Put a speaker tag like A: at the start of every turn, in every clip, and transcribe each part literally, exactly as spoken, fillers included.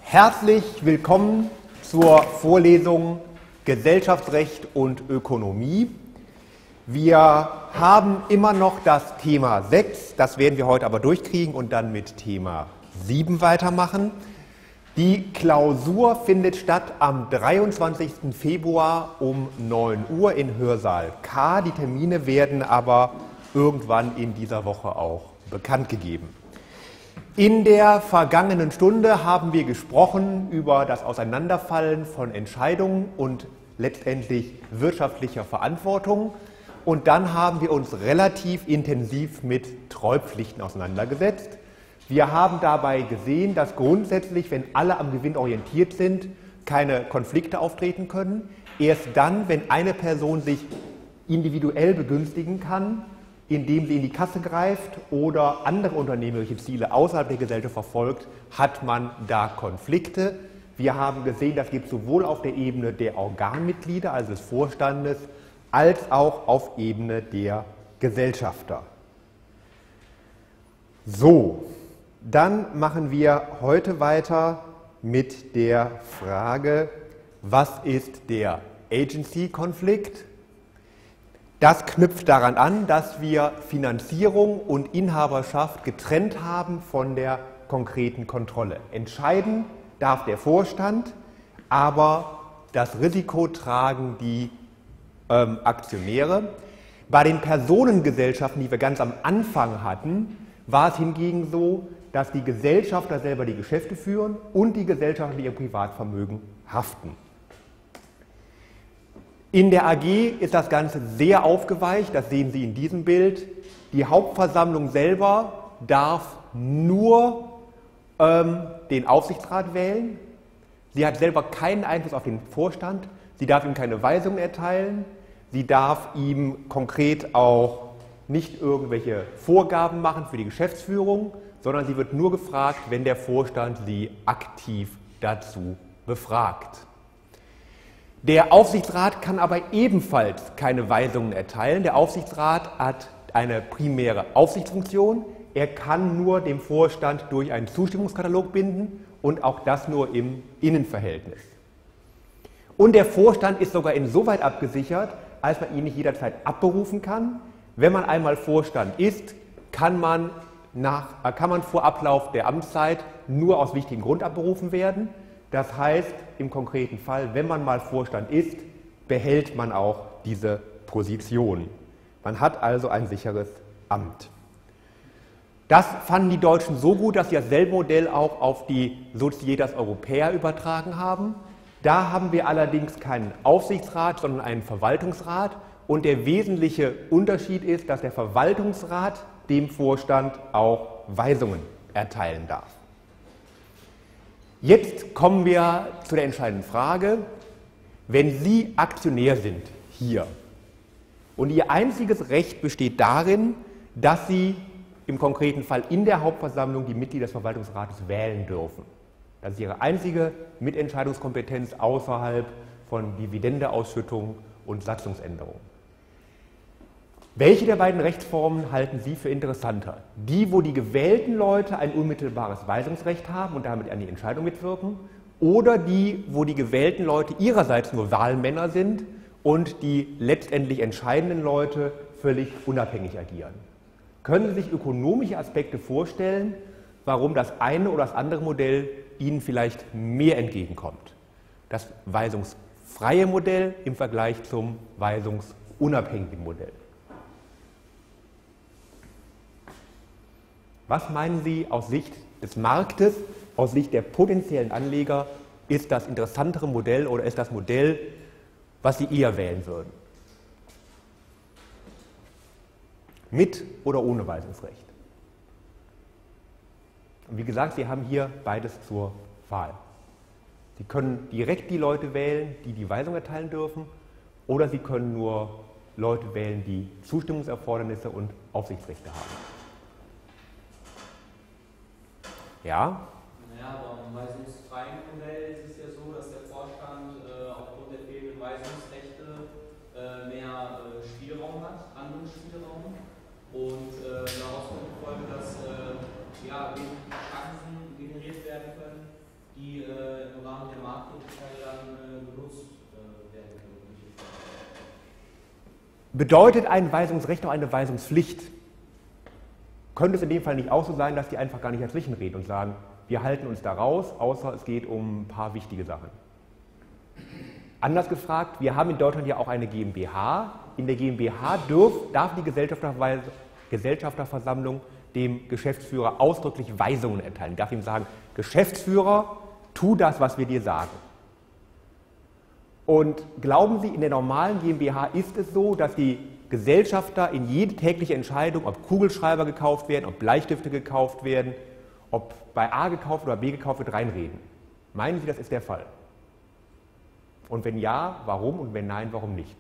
A: Herzlich willkommen zur Vorlesung Gesellschaftsrecht und Ökonomie. Wir haben immer noch das Thema sechs, das werden wir heute aber durchkriegen und dann mit Thema sieben weitermachen. Die Klausur findet statt am dreiundzwanzigsten Februar um neun Uhr in Hörsaal K. Die Termine werden aber irgendwann in dieser Woche auch bekannt gegeben. In der vergangenen Stunde haben wir gesprochen über das Auseinanderfallen von Entscheidungen und letztendlich wirtschaftlicher Verantwortung. Und dann haben wir uns relativ intensiv mit Treupflichten auseinandergesetzt. Wir haben dabei gesehen, dass grundsätzlich, wenn alle am Gewinn orientiert sind, keine Konflikte auftreten können. Erst dann, wenn eine Person sich individuell begünstigen kann, indem sie in die Kasse greift oder andere unternehmerische Ziele außerhalb der Gesellschaft verfolgt, hat man da Konflikte. Wir haben gesehen, das gibt es sowohl auf der Ebene der Organmitglieder, also des Vorstandes, als auch auf Ebene der Gesellschafter. So, dann machen wir heute weiter mit der Frage, was ist der Agency-Konflikt? Das knüpft daran an, dass wir Finanzierung und Inhaberschaft getrennt haben von der konkreten Kontrolle. Entscheiden darf der Vorstand, aber das Risiko tragen die ähm, Aktionäre. Bei den Personengesellschaften, die wir ganz am Anfang hatten, war es hingegen so, dass die Gesellschafter selber die Geschäfte führen und die Gesellschafter, die ihr Privatvermögen haften. In der A G ist das Ganze sehr aufgeweicht, das sehen Sie in diesem Bild. Die Hauptversammlung selber darf nur ähm, den Aufsichtsrat wählen. Sie hat selber keinen Einfluss auf den Vorstand. Sie darf ihm keine Weisungen erteilen. Sie darf ihm konkret auch nicht irgendwelche Vorgaben machen für die Geschäftsführung, sondern sie wird nur gefragt, wenn der Vorstand sie aktiv dazu befragt. Der Aufsichtsrat kann aber ebenfalls keine Weisungen erteilen. Der Aufsichtsrat hat eine primäre Aufsichtsfunktion. Er kann nur dem Vorstand durch einen Zustimmungskatalog binden und auch das nur im Innenverhältnis. Und der Vorstand ist sogar insoweit abgesichert, als man ihn nicht jederzeit abberufen kann. Wenn man einmal Vorstand ist, kann man, nach, kann man vor Ablauf der Amtszeit nur aus wichtigem Grund abberufen werden. Das heißt, im konkreten Fall, wenn man mal Vorstand ist, behält man auch diese Position. Man hat also ein sicheres Amt. Das fanden die Deutschen so gut, dass sie dasselbe Modell auch auf die Societas Europaea übertragen haben. Da haben wir allerdings keinen Aufsichtsrat, sondern einen Verwaltungsrat. Und der wesentliche Unterschied ist, dass der Verwaltungsrat dem Vorstand auch Weisungen erteilen darf. Jetzt kommen wir zu der entscheidenden Frage, wenn Sie Aktionär sind hier und Ihr einziges Recht besteht darin, dass Sie im konkreten Fall in der Hauptversammlung die Mitglieder des Verwaltungsrates wählen dürfen. Das ist Ihre einzige Mitentscheidungskompetenz außerhalb von Dividendeausschüttung und Satzungsänderung. Welche der beiden Rechtsformen halten Sie für interessanter? Die, wo die gewählten Leute ein unmittelbares Weisungsrecht haben und damit an die Entscheidung mitwirken, oder die, wo die gewählten Leute ihrerseits nur Wahlmänner sind und die letztendlich entscheidenden Leute völlig unabhängig agieren? Können Sie sich ökonomische Aspekte vorstellen, warum das eine oder das andere Modell Ihnen vielleicht mehr entgegenkommt? Das weisungsfreie Modell im Vergleich zum weisungsunabhängigen Modell. Was meinen Sie aus Sicht des Marktes, aus Sicht der potenziellen Anleger, ist das interessantere Modell oder ist das Modell, was Sie eher wählen würden? Mit oder ohne Weisungsrecht? Und wie gesagt, Sie haben hier beides zur Wahl. Sie können direkt die Leute wählen, die die Weisung erteilen dürfen, oder Sie können nur Leute wählen, die Zustimmungserfordernisse und Aufsichtsrechte haben. Ja?
B: Naja, aber im weisungsfreien Modell ist es ja so, dass der Vorstand äh, aufgrund der fehlenden Weisungsrechte äh, mehr äh, Spielraum hat, Handlungsspielraum. Und äh, daraus kommt die Folge, dass äh, ja, Chancen generiert werden können, die äh,
A: Bedeutet ein Weisungsrecht auch eine Weisungspflicht? Könnte es in dem Fall nicht auch so sein, dass die einfach gar nicht dazwischen reden und sagen, wir halten uns da raus, außer es geht um ein paar wichtige Sachen? Anders gefragt, wir haben in Deutschland ja auch eine GmbH. In der GmbH dürf, darf die Gesellschafterweise, Gesellschafterversammlung dem Geschäftsführer ausdrücklich Weisungen erteilen. Darf ihm sagen, Geschäftsführer, tu das, was wir dir sagen. Und glauben Sie, in der normalen GmbH ist es so, dass die Gesellschafter in jede tägliche Entscheidung, ob Kugelschreiber gekauft werden, ob Bleistifte gekauft werden, ob bei A gekauft oder B gekauft wird, reinreden? Meinen Sie, das ist der Fall? Und wenn ja, warum? Und wenn nein, warum nicht?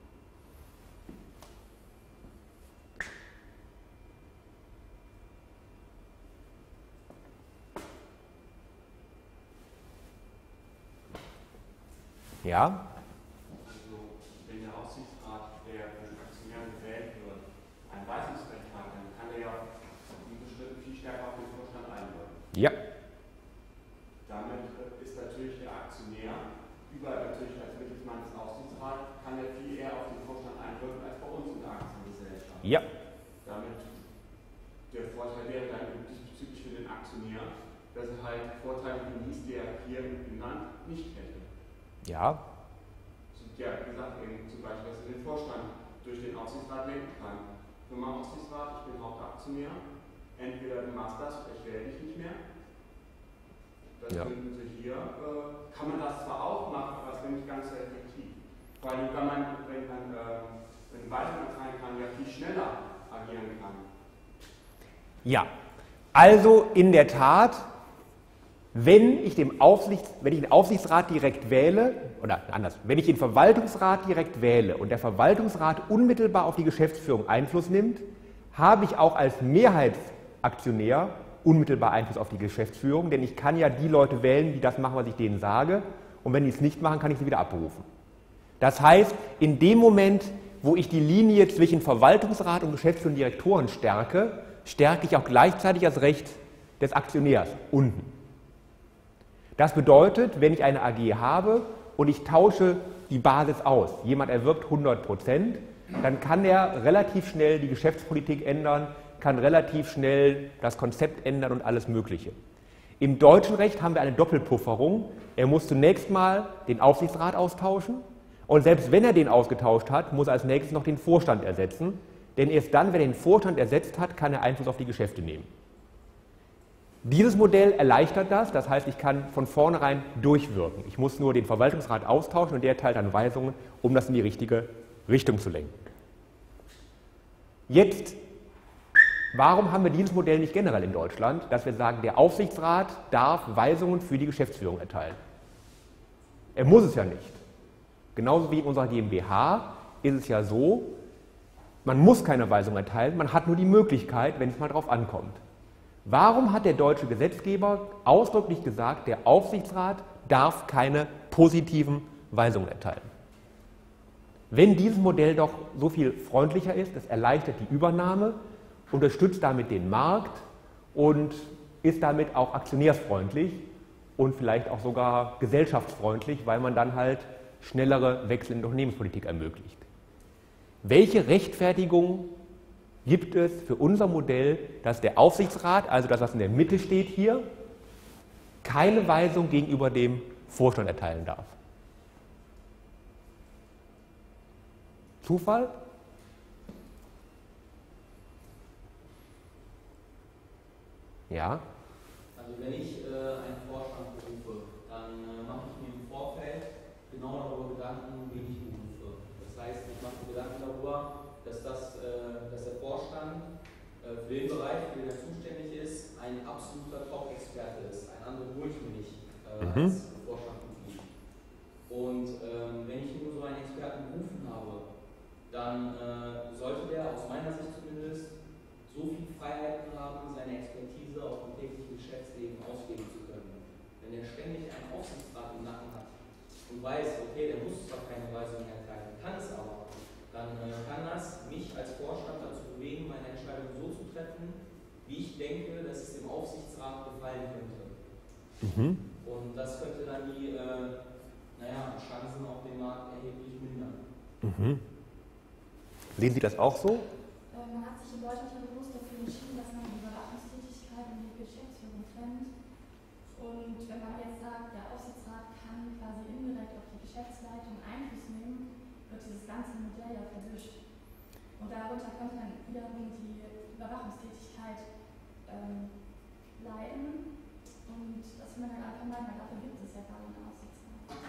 A: Ja?
C: Also, wenn der Aufsichtsrat, der von den Aktionären gewählt wird, ein Weisungsrecht hat, dann kann er ja in bestimmten viel stärker auf den Vorstand einwirken.
A: Ja.
C: Damit ist natürlich der Aktionär, überall natürlich als Mittelsmann des Aufsichtsrats, kann er viel eher auf den Vorstand einwirken als bei uns in der Aktiengesellschaft.
A: Ja.
C: Damit der Vorteil wäre dann diesbezüglich für den Aktionär, dass er halt Vorteile genießt, die er hier im Land nicht hätte.
A: Ja.
C: Ja, wie gesagt, eben zum Beispiel, dass er den Vorstand durch den Aufsichtsrat lenken kann. Für meinen Aufsichtsrat, ich bin Hauptaktionär, entweder du machst das oder ich wähle dich nicht mehr. Das
A: Ja.
C: finden Sie hier, äh, kann man das zwar auch machen, aber es wäre nicht ganz so effektiv. Vor allem, wenn man, wenn man äh, wenn Weisungen erteilen kann, ja viel schneller agieren kann.
A: Ja. Also in der Tat, wenn ich, dem Aufsichts, wenn ich den Aufsichtsrat direkt wähle, oder anders, wenn ich den Verwaltungsrat direkt wähle und der Verwaltungsrat unmittelbar auf die Geschäftsführung Einfluss nimmt, habe ich auch als Mehrheitsaktionär unmittelbar Einfluss auf die Geschäftsführung, denn ich kann ja die Leute wählen, die das machen, was ich denen sage, und wenn die es nicht machen, kann ich sie wieder abberufen. Das heißt, in dem Moment, wo ich die Linie zwischen Verwaltungsrat und Geschäftsführung und Direktoren stärke, stärke ich auch gleichzeitig das Recht des Aktionärs unten. Das bedeutet, wenn ich eine A G habe und ich tausche die Basis aus, jemand erwirbt hundert Prozent, dann kann er relativ schnell die Geschäftspolitik ändern, kann relativ schnell das Konzept ändern und alles Mögliche. Im deutschen Recht haben wir eine Doppelpufferung. Er muss zunächst mal den Aufsichtsrat austauschen und selbst wenn er den ausgetauscht hat, muss er als nächstes noch den Vorstand ersetzen, denn erst dann, wenn er den Vorstand ersetzt hat, kann er Einfluss auf die Geschäfte nehmen. Dieses Modell erleichtert das, das heißt, ich kann von vornherein durchwirken. Ich muss nur den Verwaltungsrat austauschen und der teilt dann Weisungen, um das in die richtige Richtung zu lenken. Jetzt, warum haben wir dieses Modell nicht generell in Deutschland, dass wir sagen, der Aufsichtsrat darf Weisungen für die Geschäftsführung erteilen? Er muss es ja nicht. Genauso wie in unserer GmbH ist es ja so, man muss keine Weisung erteilen, man hat nur die Möglichkeit, wenn es mal drauf ankommt. Warum hat der deutsche Gesetzgeber ausdrücklich gesagt, der Aufsichtsrat darf keine positiven Weisungen erteilen? Wenn dieses Modell doch so viel freundlicher ist, es erleichtert die Übernahme, unterstützt damit den Markt und ist damit auch aktionärsfreundlich und vielleicht auch sogar gesellschaftsfreundlich, weil man dann halt schnellere Wechsel in der Unternehmenspolitik ermöglicht. Welche Rechtfertigung gibt es für unser Modell, dass der Aufsichtsrat, also das, was in der Mitte steht hier, keine Weisung gegenüber dem Vorstand erteilen darf? Zufall? Ja?
B: Also wenn ich äh, einen Vorstand berufe, dann äh, mache ich mir im Vorfeld genau darüber Gedanken, wen ich berufe. Das heißt, ich mache mir Gedanken darüber, dass, das, äh, dass der Vorstand äh, für den Bereich, für den er zuständig ist, ein absoluter Top-Experte ist. Ein anderer hole ich mir nicht äh,
A: Mhm.
B: als Vorstandmitglied. Und ähm, wenn ich nur so einen Experten berufen habe, dann äh, sollte der aus meiner Sicht zumindest so viel Freiheiten haben, seine Expertise auf dem täglichen Geschäftsleben ausleben zu können. Wenn er ständig einen Aufsichtsrat im Nacken hat und weiß, okay, der muss zwar keine Weisung erteilen, kann es aber, dann äh, kann das mich als Vorstand dazu bewegen, meine Entscheidung so zu treffen, wie ich denke, dass es dem Aufsichtsrat gefallen könnte.
A: Mhm.
B: Und das könnte dann die äh, naja, Chancen auf dem Markt erheblich mindern.
A: Mhm. Sehen Sie das auch so?
D: Man hat sich in Deutschland ja bewusst dafür entschieden, dass man die Überwachungstätigkeit und die Geschäftsführung trennt. Und wenn man jetzt sagt, der Aufsichtsrat kann quasi indirekt auf die Geschäftsleitung Einfluss nehmen, wird dieses ganze Modell ja verwischt. Und darunter könnte dann wiederum die Überwachungstätigkeit ähm, leiden. Und das will man dann einfach meinen, weil dafür gibt es ja gar einen Aufsichtsrat.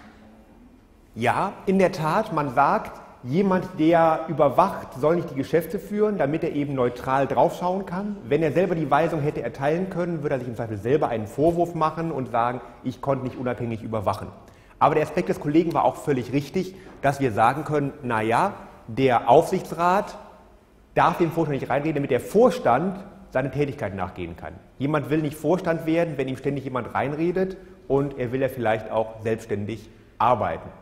A: Ja, in der Tat, man sagt, jemand, der überwacht, soll nicht die Geschäfte führen, damit er eben neutral draufschauen kann. Wenn er selber die Weisung hätte erteilen können, würde er sich im Zweifel selber einen Vorwurf machen und sagen, ich konnte nicht unabhängig überwachen. Aber der Aspekt des Kollegen war auch völlig richtig, dass wir sagen können, naja, der Aufsichtsrat darf dem Vorstand nicht reinreden, damit der Vorstand seine Tätigkeit nachgehen kann. Jemand will nicht Vorstand werden, wenn ihm ständig jemand reinredet und er will ja vielleicht auch selbstständig arbeiten.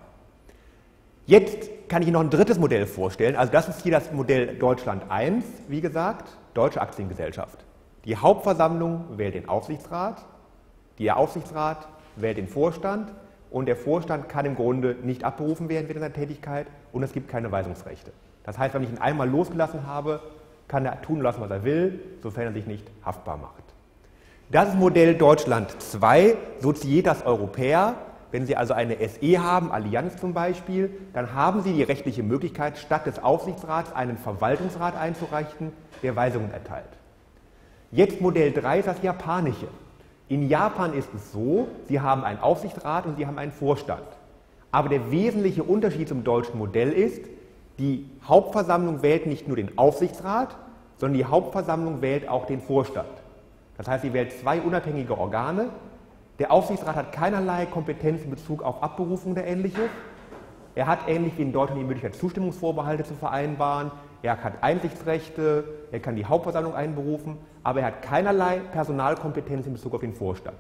A: Jetzt kann ich Ihnen noch ein drittes Modell vorstellen. Also das ist hier das Modell Deutschland eins, wie gesagt, Deutsche Aktiengesellschaft. Die Hauptversammlung wählt den Aufsichtsrat, der Aufsichtsrat wählt den Vorstand und der Vorstand kann im Grunde nicht abberufen werden während seiner Tätigkeit und es gibt keine Weisungsrechte. Das heißt, wenn ich ihn einmal losgelassen habe, kann er tun lassen, was er will, sofern er sich nicht haftbar macht. Das ist Modell Deutschland zwei, Societas Europaea. Wenn Sie also eine S E haben, Allianz zum Beispiel, dann haben Sie die rechtliche Möglichkeit, statt des Aufsichtsrats einen Verwaltungsrat einzureichen, der Weisungen erteilt. Jetzt Modell drei ist das japanische. In Japan ist es so, Sie haben einen Aufsichtsrat und Sie haben einen Vorstand. Aber der wesentliche Unterschied zum deutschen Modell ist, die Hauptversammlung wählt nicht nur den Aufsichtsrat, sondern die Hauptversammlung wählt auch den Vorstand. Das heißt, sie wählt zwei unabhängige Organe. Der Aufsichtsrat hat keinerlei Kompetenz in Bezug auf Abberufung oder Ähnliches. Er hat ähnlich wie in Deutschland die Möglichkeit, Zustimmungsvorbehalte zu vereinbaren. Er hat Einsichtsrechte, er kann die Hauptversammlung einberufen, aber er hat keinerlei Personalkompetenz in Bezug auf den Vorstand.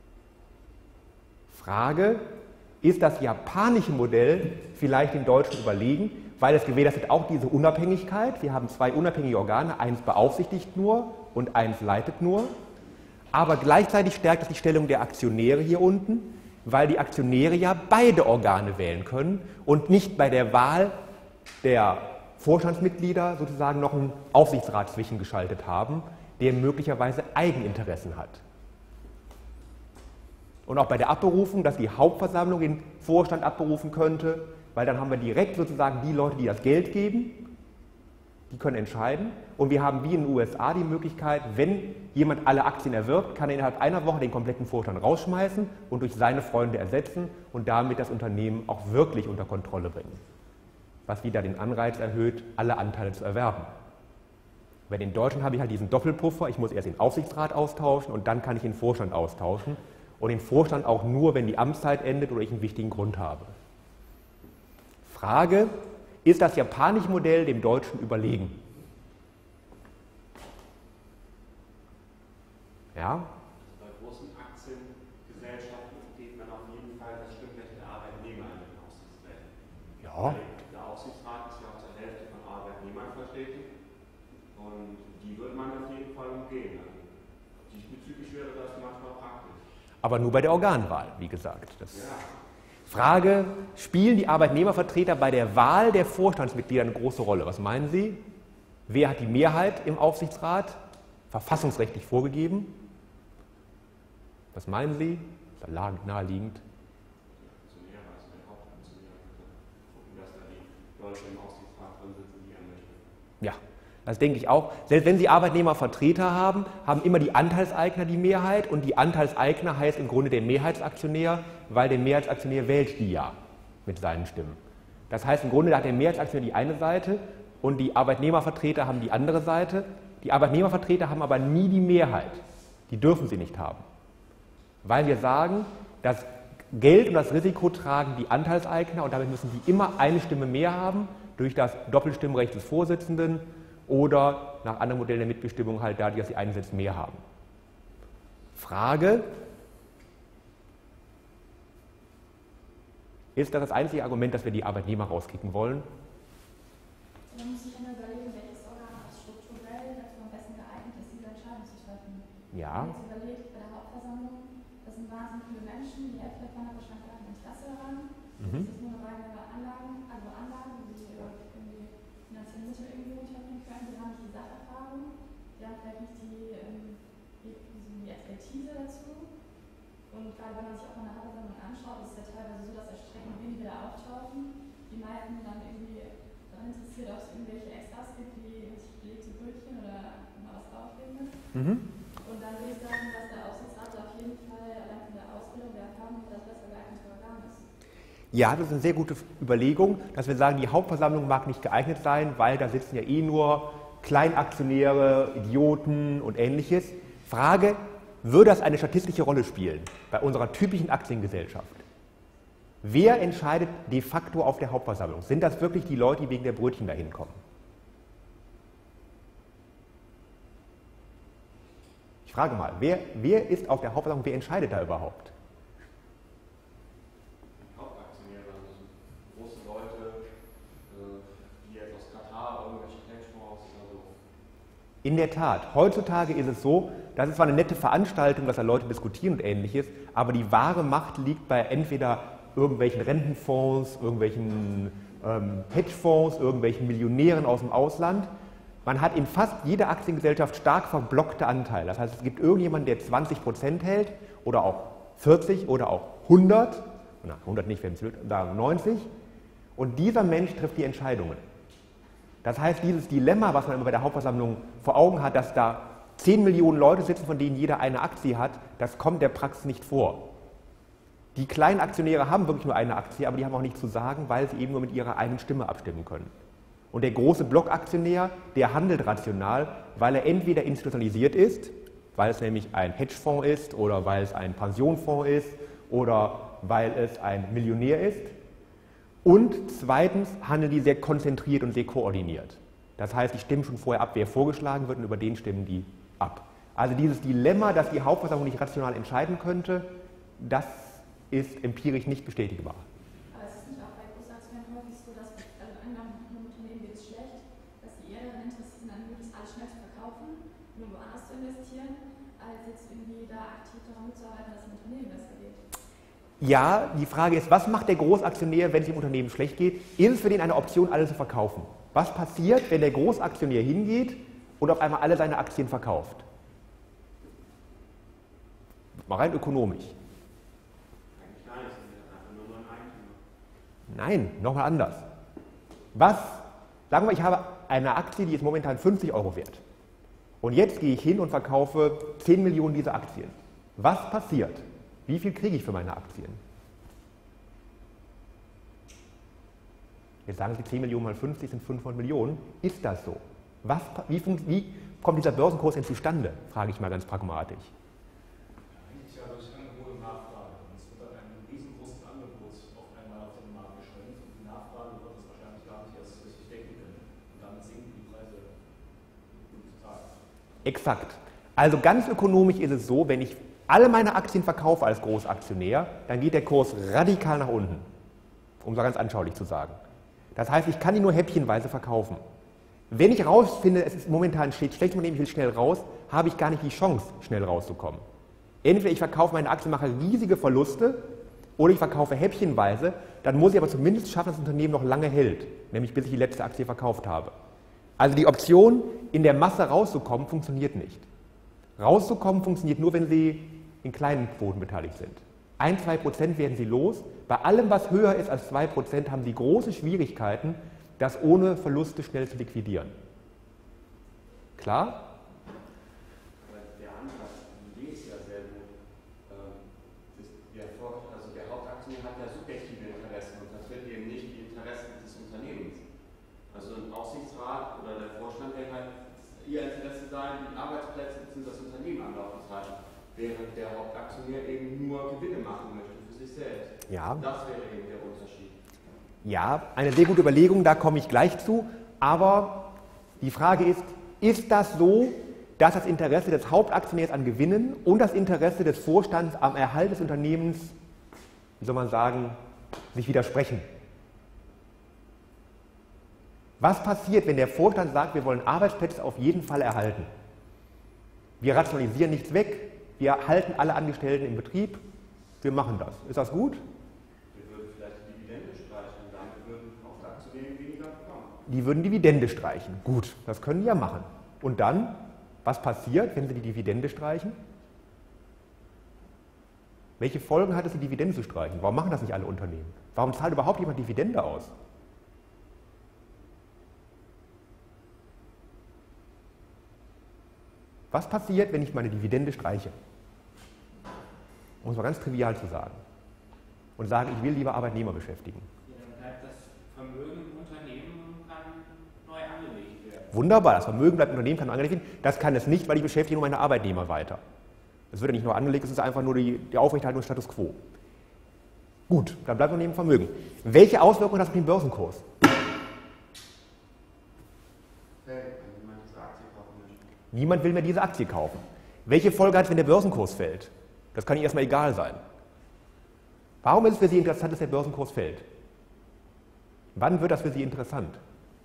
A: Frage, ist das japanische Modell vielleicht dem deutschen überlegen, weil es gewährleistet auch diese Unabhängigkeit. Wir haben zwei unabhängige Organe, eins beaufsichtigt nur und eins leitet nur. Aber gleichzeitig stärkt es die Stellung der Aktionäre hier unten, weil die Aktionäre ja beide Organe wählen können und nicht bei der Wahl der Vorstandsmitglieder sozusagen noch einen Aufsichtsrat zwischengeschaltet haben, der möglicherweise Eigeninteressen hat. Und auch bei der Abberufung, dass die Hauptversammlung den Vorstand abberufen könnte, weil dann haben wir direkt sozusagen die Leute, die das Geld geben, die können entscheiden. Und wir haben wie in den U S A die Möglichkeit, wenn jemand alle Aktien erwirbt, kann er innerhalb einer Woche den kompletten Vorstand rausschmeißen und durch seine Freunde ersetzen und damit das Unternehmen auch wirklich unter Kontrolle bringen. Was wieder den Anreiz erhöht, alle Anteile zu erwerben. Bei den Deutschen habe ich halt diesen Doppelpuffer, ich muss erst den Aufsichtsrat austauschen und dann kann ich den Vorstand austauschen. Und den Vorstand auch nur, wenn die Amtszeit endet oder ich einen wichtigen Grund habe. Frage, ist das japanische Modell dem deutschen überlegen? Ja?
C: Bei großen Aktiengesellschaften geht man auf jeden Fall das Stimmrecht der Arbeitnehmer in den Aufsichtsräten.
A: Ja.
C: Der Aufsichtsrat ist ja auch zur Hälfte von Arbeitnehmern vertreten und die würde man auf jeden Fall umgehen. Also diesbezüglich wäre das manchmal praktisch.
A: Aber nur bei der Organwahl, wie gesagt. Das
C: Ja.
A: Frage, spielen die Arbeitnehmervertreter bei der Wahl der Vorstandsmitglieder eine große Rolle? Was meinen Sie? Wer hat die Mehrheit im Aufsichtsrat? Verfassungsrechtlich vorgegeben? Was meinen Sie? Das ist ja naheliegend. Ja, das denke ich auch. Selbst wenn Sie Arbeitnehmervertreter haben, haben immer die Anteilseigner die Mehrheit und die Anteilseigner heißt im Grunde der Mehrheitsaktionär, weil der Mehrheitsaktionär wählt die ja mit seinen Stimmen. Das heißt, im Grunde hat der Mehrheitsaktionär die eine Seite und die Arbeitnehmervertreter haben die andere Seite. Die Arbeitnehmervertreter haben aber nie die Mehrheit. Die dürfen sie nicht haben. Weil wir sagen, das Geld und das Risiko tragen die Anteilseigner und damit müssen sie immer eine Stimme mehr haben durch das Doppelstimmrecht des Vorsitzenden oder nach anderen Modellen der Mitbestimmung halt dadurch, dass sie einen Sitz mehr haben. Frage, ist das das einzige Argument, dass wir die Arbeitnehmer rauskicken wollen?
D: Man muss sich immer überlegen, welches Organ ist strukturell dazu am besten geeignet ist, diese Entscheidung zu treffen.
A: Ja.
D: Wenn man jetzt überlegt, bei der Hauptversammlung, das sind wahnsinnig viele Menschen, die Hälfte davon hat wahrscheinlich auch ein Interesse daran.
A: Mhm.
D: Das ist nur eine reine Anlagen, also Anlagen, die irgendwie finanzielle Mittel irgendwie weil wenn man sich auch mal eine Hauptversammlung anschaut, ist es ja teilweise so, dass da Strecken wie wieder auftauchen. Die meisten dann irgendwie daran interessiert, ob es irgendwelche Extras gibt, wie belegte Brötchen oder mal was drauflegen.
A: Mhm.
D: Und dann würde ich sagen, dass der Aufsichtsrat auf jeden Fall allein von der Ausbildung, der Erfahrung, das besser geeignete Organ ist.
A: Ja, das ist eine sehr gute Überlegung, dass wir sagen, die Hauptversammlung mag nicht geeignet sein, weil da sitzen ja eh nur Kleinaktionäre, Idioten und Ähnliches. Frage, würde das eine statistische Rolle spielen bei unserer typischen Aktiengesellschaft? Wer entscheidet de facto auf der Hauptversammlung? Sind das wirklich die Leute, die wegen der Brötchen dahin kommen? Ich frage mal, wer, wer ist auf der Hauptversammlung, wer entscheidet da überhaupt?
C: Hauptaktionäre, also große Leute, die jetzt aus Katar, irgendwelche Hedgefonds oder so.
A: In der Tat, heutzutage ist es so, das ist zwar eine nette Veranstaltung, dass da Leute diskutieren und Ähnliches, aber die wahre Macht liegt bei entweder irgendwelchen Rentenfonds, irgendwelchen ähm, Hedgefonds, irgendwelchen Millionären aus dem Ausland. Man hat in fast jeder Aktiengesellschaft stark verblockte Anteile. Das heißt, es gibt irgendjemanden, der zwanzig Prozent hält oder auch vierzig oder auch hundert, na, hundert nicht, wenn es sagen neunzig, und dieser Mensch trifft die Entscheidungen. Das heißt, dieses Dilemma, was man immer bei der Hauptversammlung vor Augen hat, dass da zehn Millionen Leute sitzen, von denen jeder eine Aktie hat, das kommt der Praxis nicht vor. Die kleinen Aktionäre haben wirklich nur eine Aktie, aber die haben auch nichts zu sagen, weil sie eben nur mit ihrer eigenen Stimme abstimmen können. Und der große Blockaktionär, der handelt rational, weil er entweder institutionalisiert ist, weil es nämlich ein Hedgefonds ist oder weil es ein Pensionfonds ist oder weil es ein Millionär ist. Und zweitens handeln die sehr konzentriert und sehr koordiniert. Das heißt, die stimmen schon vorher ab, wer vorgeschlagen wird, und über den stimmen die ab. Also dieses Dilemma, dass die Hauptversammlung nicht rational entscheiden könnte, das ist empirisch nicht bestätigbar.
D: Aber es ist nicht auch bei Großaktionären häufig so, dass, also angenommen, einem Unternehmen geht es schlecht, dass die eher daran interessiert sind, dann möglichst alles schnell zu verkaufen, nur woanders zu investieren, als jetzt irgendwie da aktiv daran mitzuarbeiten, dass dem Unternehmen besser geht.
A: Ja, die Frage ist, was macht der Großaktionär, wenn es dem Unternehmen schlecht geht? Ist es für den eine Option, alles zu verkaufen? Was passiert, wenn der Großaktionär hingeht und auf einmal alle seine Aktien verkauft? Mal rein ökonomisch. Nein, nochmal anders. Was, sagen wir, ich habe eine Aktie, die ist momentan fünfzig Euro wert. Und jetzt gehe ich hin und verkaufe zehn Millionen dieser Aktien. Was passiert? Wie viel kriege ich für meine Aktien? Jetzt sagen Sie, zehn Millionen mal fünfzig sind fünfhundert Millionen. Ist das so? Was, wie, wie kommt dieser Börsenkurs denn zustande? Frage ich mal ganz pragmatisch.
E: Eigentlich ja durch Angebot und Nachfrage. Und es wird dann ein riesengroßes Angebot auf einmal auf den Markt geschwemmt und die Nachfrage wird das wahrscheinlich gar nicht erst richtig decken können. Und damit sinken die Preise total.
A: Exakt. Also ganz ökonomisch ist es so, wenn ich alle meine Aktien verkaufe als Großaktionär, dann geht der Kurs radikal nach unten, um es ganz anschaulich zu sagen. Das heißt, ich kann ihn nur häppchenweise verkaufen. Wenn ich rausfinde, es ist momentan steht schlecht, ich will schnell raus, habe ich gar nicht die Chance, schnell rauszukommen. Entweder ich verkaufe meine Aktien, mache riesige Verluste, oder ich verkaufe häppchenweise, dann muss ich aber zumindest schaffen, dass das Unternehmen noch lange hält, nämlich bis ich die letzte Aktie verkauft habe. Also die Option, in der Masse rauszukommen, funktioniert nicht. Rauszukommen funktioniert nur, wenn Sie in kleinen Quoten beteiligt sind. ein bis zwei Prozent werden Sie los. Bei allem, was höher ist als zwei Prozent, haben Sie große Schwierigkeiten, das ohne Verluste schnell zu liquidieren. Klar?
C: Aber der Ansatz, die Idee ist ja sehr gut. Der, also der Hauptaktionär hat ja subjektive Interessen und vertritt eben nicht die Interessen des Unternehmens. Also ein Aufsichtsrat oder der Vorstand, der halt ihr Interesse sein, die Arbeitsplätze bzw. das Unternehmen am Laufen zu halten, während der Hauptaktionär eben nur Gewinne machen möchte für sich selbst.
A: Ja.
C: Das wäre eben der Unterschied.
A: Ja, eine sehr gute Überlegung, da komme ich gleich zu. Aber die Frage ist, ist das so, dass das Interesse des Hauptaktionärs an Gewinnen und das Interesse des Vorstands am Erhalt des Unternehmens, wie soll man sagen, sich widersprechen? Was passiert, wenn der Vorstand sagt, wir wollen Arbeitsplätze auf jeden Fall erhalten? Wir rationalisieren nichts weg, wir halten alle Angestellten im Betrieb, wir machen das. Ist das gut?
C: Wir würden vielleicht die Dividende streichen, damit würden auch die Aktionäre weniger bekommen.
A: Die würden Dividende streichen. Gut, das können die ja machen. Und dann, was passiert, wenn sie die Dividende streichen? Welche Folgen hat es, die Dividende zu streichen? Warum machen das nicht alle Unternehmen? Warum zahlt überhaupt jemand Dividende aus? Was passiert, wenn ich meine Dividende streiche? Um es mal ganz trivial zu sagen. Und sagen, ich will lieber Arbeitnehmer beschäftigen.
B: Ja, dann bleibt das Vermögen im Unternehmen und kann neu angelegt werden.
A: Wunderbar, das Vermögen bleibt im Unternehmen, kann angelegt werden. Das kann es nicht, weil ich beschäftige nur meine Arbeitnehmer weiter. Es wird ja nicht nur angelegt, es ist einfach nur die, die Aufrechterhaltung des Status quo. Gut, dann bleibt Unternehmen Vermögen. Welche Auswirkungen hat das auf den Börsenkurs? Niemand will mehr diese Aktie kaufen. Welche Folge hat es, wenn der Börsenkurs fällt? Das kann Ihnen erstmal egal sein. Warum ist es für Sie interessant, dass der Börsenkurs fällt? Wann wird das für Sie interessant?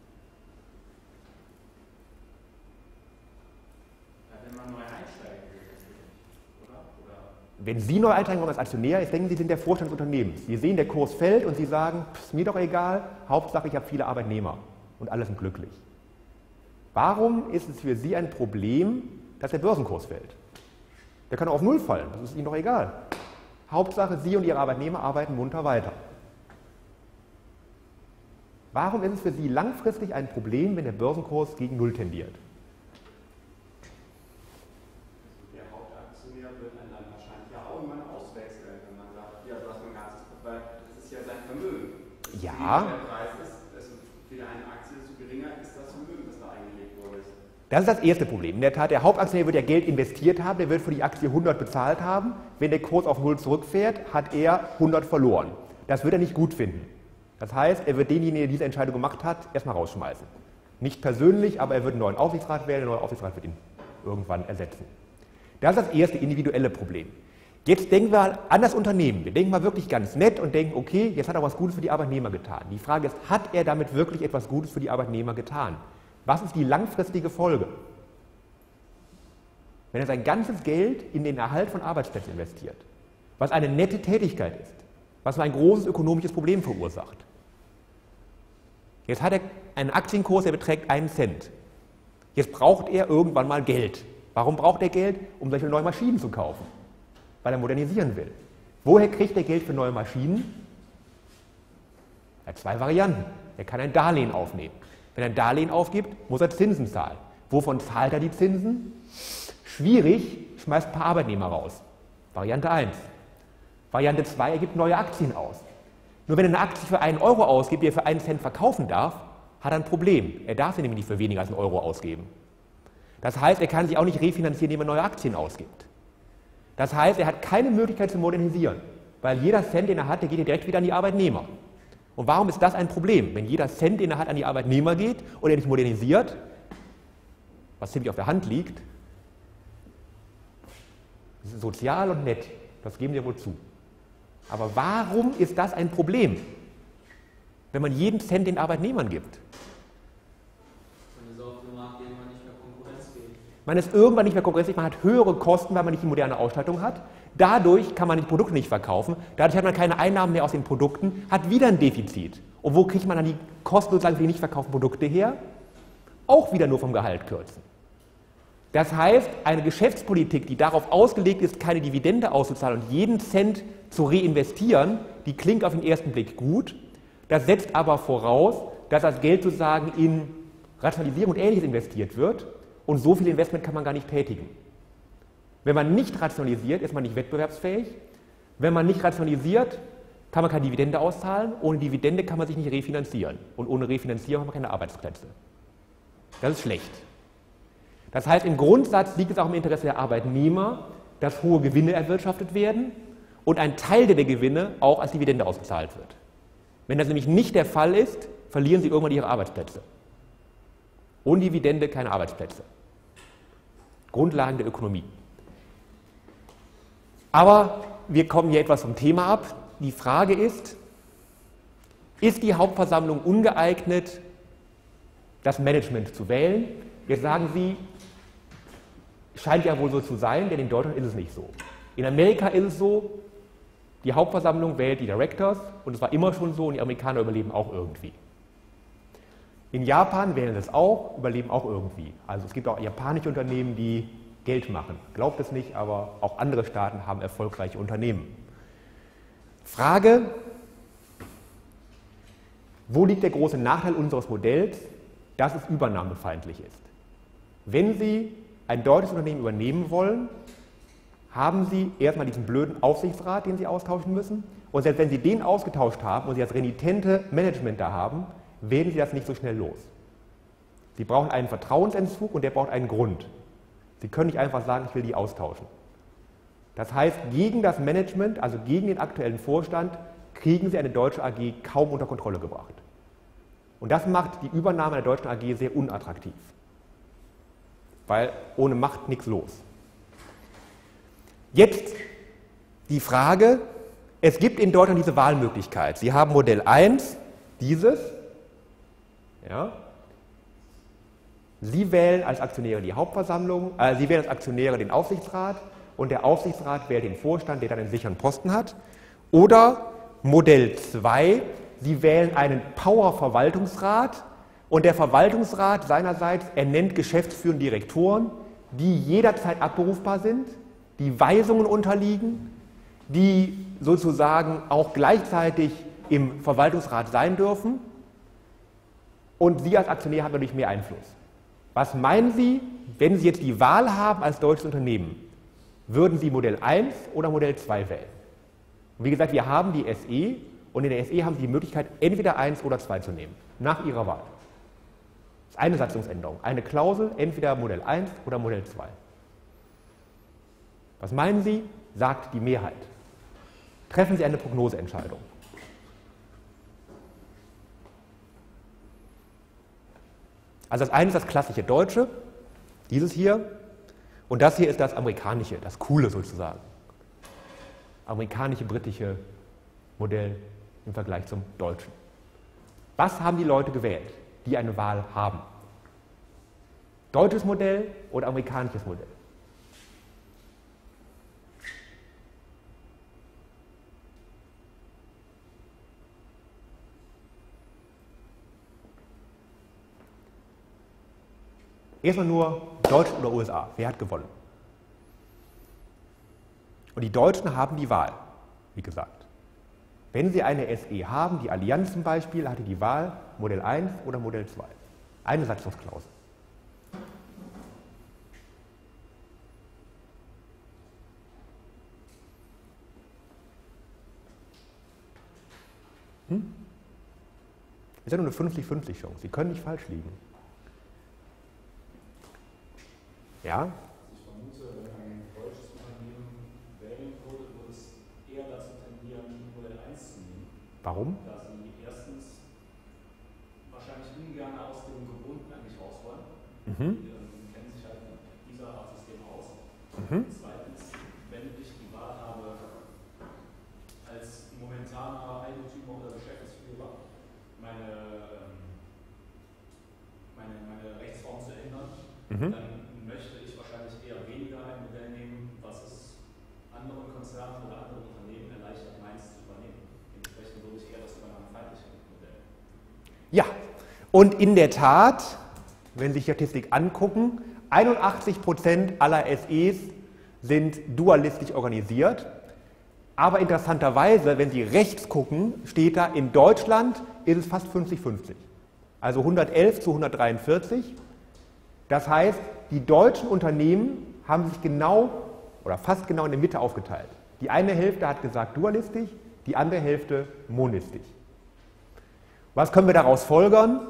B: Ja, wenn man neu einsteigen will, oder? Oder?
A: Wenn Sie neu einsteigen wollen als Aktionär, jetzt denken Sie, Sie sind der Vorstand des Unternehmens. Sie sehen, der Kurs fällt und Sie sagen, ist mir doch egal, Hauptsache ich habe viele Arbeitnehmer und alle sind glücklich. Warum ist es für Sie ein Problem, dass der Börsenkurs fällt? Der kann auch auf Null fallen, das ist Ihnen doch egal. Hauptsache, Sie und Ihre Arbeitnehmer arbeiten munter weiter. Warum ist es für Sie langfristig ein Problem, wenn der Börsenkurs gegen Null tendiert?
C: Der Hauptaktionär wird dann wahrscheinlich ja auch irgendwann auswechseln, wenn man sagt, ja, du hast mein ganzes, weil das ist ja sein Vermögen.
A: Ja.
C: Der Preis ist, also wieder eine Aktie, desto geringer ist das Vermögen, das da eingelegt wurde.
A: Das ist das erste Problem. In der Tat, der Hauptaktionär wird ja Geld investiert haben, der wird für die Aktie hundert bezahlt haben. Wenn der Kurs auf Null zurückfährt, hat er hundert verloren. Das wird er nicht gut finden. Das heißt, er wird denjenigen, der diese Entscheidung gemacht hat, erstmal rausschmeißen. Nicht persönlich, aber er wird einen neuen Aufsichtsrat wählen, der neue Aufsichtsrat wird ihn irgendwann ersetzen. Das ist das erste individuelle Problem. Jetzt denken wir an das Unternehmen. Wir denken mal wirklich ganz nett und denken, okay, jetzt hat er was Gutes für die Arbeitnehmer getan. Die Frage ist, hat er damit wirklich etwas Gutes für die Arbeitnehmer getan? Was ist die langfristige Folge? Wenn er sein ganzes Geld in den Erhalt von Arbeitsplätzen investiert, was eine nette Tätigkeit ist, was nur ein großes ökonomisches Problem verursacht. Jetzt hat er einen Aktienkurs, der beträgt einen Cent. Jetzt braucht er irgendwann mal Geld. Warum braucht er Geld? Um solche neue Maschinen zu kaufen, weil er modernisieren will. Woher kriegt er Geld für neue Maschinen? Er hat zwei Varianten. Er kann ein Darlehen aufnehmen. Wenn er ein Darlehen aufgibt, muss er Zinsen zahlen. Wovon zahlt er die Zinsen? Schwierig, schmeißt ein paar Arbeitnehmer raus. Variante eins. Variante zwei, er gibt neue Aktien aus. Nur wenn er eine Aktie für einen Euro ausgibt, die er für einen Cent verkaufen darf, hat er ein Problem. Er darf sie nämlich nicht für weniger als einen Euro ausgeben. Das heißt, er kann sich auch nicht refinanzieren, indem er neue Aktien ausgibt. Das heißt, er hat keine Möglichkeit zu modernisieren, weil jeder Cent, den er hat, der geht direkt wieder an die Arbeitnehmer. Und warum ist das ein Problem? Wenn jeder Cent, den er hat, an die Arbeitnehmer geht und er nicht modernisiert, was ziemlich auf der Hand liegt, das ist sozial und nett, das geben wir wohl zu. Aber warum ist das ein Problem, wenn man jeden Cent den Arbeitnehmern gibt?
B: Man ist auf dem Markt irgendwann nicht mehr konkurrenzfähig.
A: Man ist irgendwann nicht mehr konkurrenzfähig, man hat höhere Kosten, weil man nicht die moderne Ausstattung hat. Dadurch kann man die Produkte nicht verkaufen, dadurch hat man keine Einnahmen mehr aus den Produkten, hat wieder ein Defizit. Und wo kriegt man dann die Kosten sozusagen für die nicht verkauften Produkte her? Auch wieder nur vom Gehalt kürzen. Das heißt, eine Geschäftspolitik, die darauf ausgelegt ist, keine Dividende auszuzahlen und jeden Cent zu reinvestieren, die klingt auf den ersten Blick gut. Das setzt aber voraus, dass das Geld sozusagen in Rationalisierung und Ähnliches investiert wird und so viel Investment kann man gar nicht tätigen. Wenn man nicht rationalisiert, ist man nicht wettbewerbsfähig. Wenn man nicht rationalisiert, kann man keine Dividende auszahlen. Ohne Dividende kann man sich nicht refinanzieren. Und ohne Refinanzierung hat man keine Arbeitsplätze. Das ist schlecht. Das heißt, im Grundsatz liegt es auch im Interesse der Arbeitnehmer, dass hohe Gewinne erwirtschaftet werden und ein Teil der Gewinne auch als Dividende ausgezahlt wird. Wenn das nämlich nicht der Fall ist, verlieren sie irgendwann ihre Arbeitsplätze. Ohne Dividende keine Arbeitsplätze. Grundlagen der Ökonomie. Aber wir kommen hier etwas vom Thema ab. Die Frage ist, ist die Hauptversammlung ungeeignet, das Management zu wählen? Jetzt sagen Sie, scheint ja wohl so zu sein, denn in Deutschland ist es nicht so. In Amerika ist es so, die Hauptversammlung wählt die Directors und es war immer schon so und die Amerikaner überleben auch irgendwie. In Japan wählen es auch, überleben auch irgendwie. Also es gibt auch japanische Unternehmen, die Geld machen. Glaubt es nicht, aber auch andere Staaten haben erfolgreiche Unternehmen. Frage: Wo liegt der große Nachteil unseres Modells, dass es übernahmefeindlich ist? Wenn Sie ein deutsches Unternehmen übernehmen wollen, haben Sie erstmal diesen blöden Aufsichtsrat, den Sie austauschen müssen. Und selbst wenn Sie den ausgetauscht haben und Sie das renitente Management da haben, werden Sie das nicht so schnell los. Sie brauchen einen Vertrauensentzug und der braucht einen Grund. Sie können nicht einfach sagen, ich will die austauschen. Das heißt, gegen das Management, also gegen den aktuellen Vorstand, kriegen Sie eine deutsche A G kaum unter Kontrolle gebracht. Und das macht die Übernahme der deutschen A G sehr unattraktiv. Weil ohne Macht nichts los. Jetzt die Frage: Es gibt in Deutschland diese Wahlmöglichkeit. Sie haben Modell eins, dieses. Ja. Sie wählen als Aktionäre die Hauptversammlung, äh, Sie wählen als Aktionäre den Aufsichtsrat und der Aufsichtsrat wählt den Vorstand, der dann einen sicheren Posten hat. Oder Modell zwei, Sie wählen einen Power-Verwaltungsrat und der Verwaltungsrat seinerseits ernennt geschäftsführende Direktoren, die jederzeit abrufbar sind, die Weisungen unterliegen, die sozusagen auch gleichzeitig im Verwaltungsrat sein dürfen, und Sie als Aktionär haben natürlich mehr Einfluss. Was meinen Sie, wenn Sie jetzt die Wahl haben als deutsches Unternehmen, würden Sie Modell eins oder Modell zwei wählen? Und wie gesagt, wir haben die S E und in der S E haben Sie die Möglichkeit, entweder eins oder zwei zu nehmen, nach Ihrer Wahl. Das ist eine Satzungsänderung, eine Klausel, entweder Modell eins oder Modell zwei. Was meinen Sie, sagt die Mehrheit? Treffen Sie eine Prognoseentscheidung. Also das eine ist das klassische Deutsche, dieses hier, und das hier ist das amerikanische, das coole sozusagen. Amerikanische, britische Modell im Vergleich zum deutschen. Was haben die Leute gewählt, die eine Wahl haben? Deutsches Modell oder amerikanisches Modell? Erstmal nur Deutschland oder U S A. Wer hat gewonnen? Und die Deutschen haben die Wahl, wie gesagt. Wenn Sie eine S E haben, die Allianz zum Beispiel, hatte die Wahl Modell eins oder Modell zwei. Eine Satzungsklausel. Hm? Ist ja nur eine fünfzig fünfzig Chance. Sie können nicht falsch liegen. Ja?
E: Ich vermute, wenn ein deutsches Unternehmen wählen würde, würde es eher dazu tendieren, Modell eins zu nehmen.
A: Warum?
E: Da sie erstens wahrscheinlich ungern aus dem Gebundenen eigentlich raus wollen.
A: Mhm.
E: Die ähm, kennen sich halt mit dieser Art System aus.
A: Mhm.
E: Zweitens, wenn ich die Wahl habe, als momentaner Eigentümer oder Geschäftsführer meine, ähm, meine, meine Rechtsform zu ändern,
A: Mhm.
E: dann möchte ich wahrscheinlich eher weniger ein Modell nehmen, was es anderen Konzernen oder anderen Unternehmen erleichtert, meins zu übernehmen. Dementsprechend würde ich eher das übernahmefeindliche Modell.
A: Ja, und in der Tat, wenn Sie sich die Statistik angucken, einundachtzig Prozent aller S Es sind dualistisch organisiert. Aber interessanterweise, wenn Sie rechts gucken, steht da, in Deutschland ist es fast fünfzig fünfzig. Also hundertelf zu hundertdreiundvierzig. Das heißt, die deutschen Unternehmen haben sich genau oder fast genau in der Mitte aufgeteilt. Die eine Hälfte hat gesagt dualistisch, die andere Hälfte monistisch. Was können wir daraus folgern?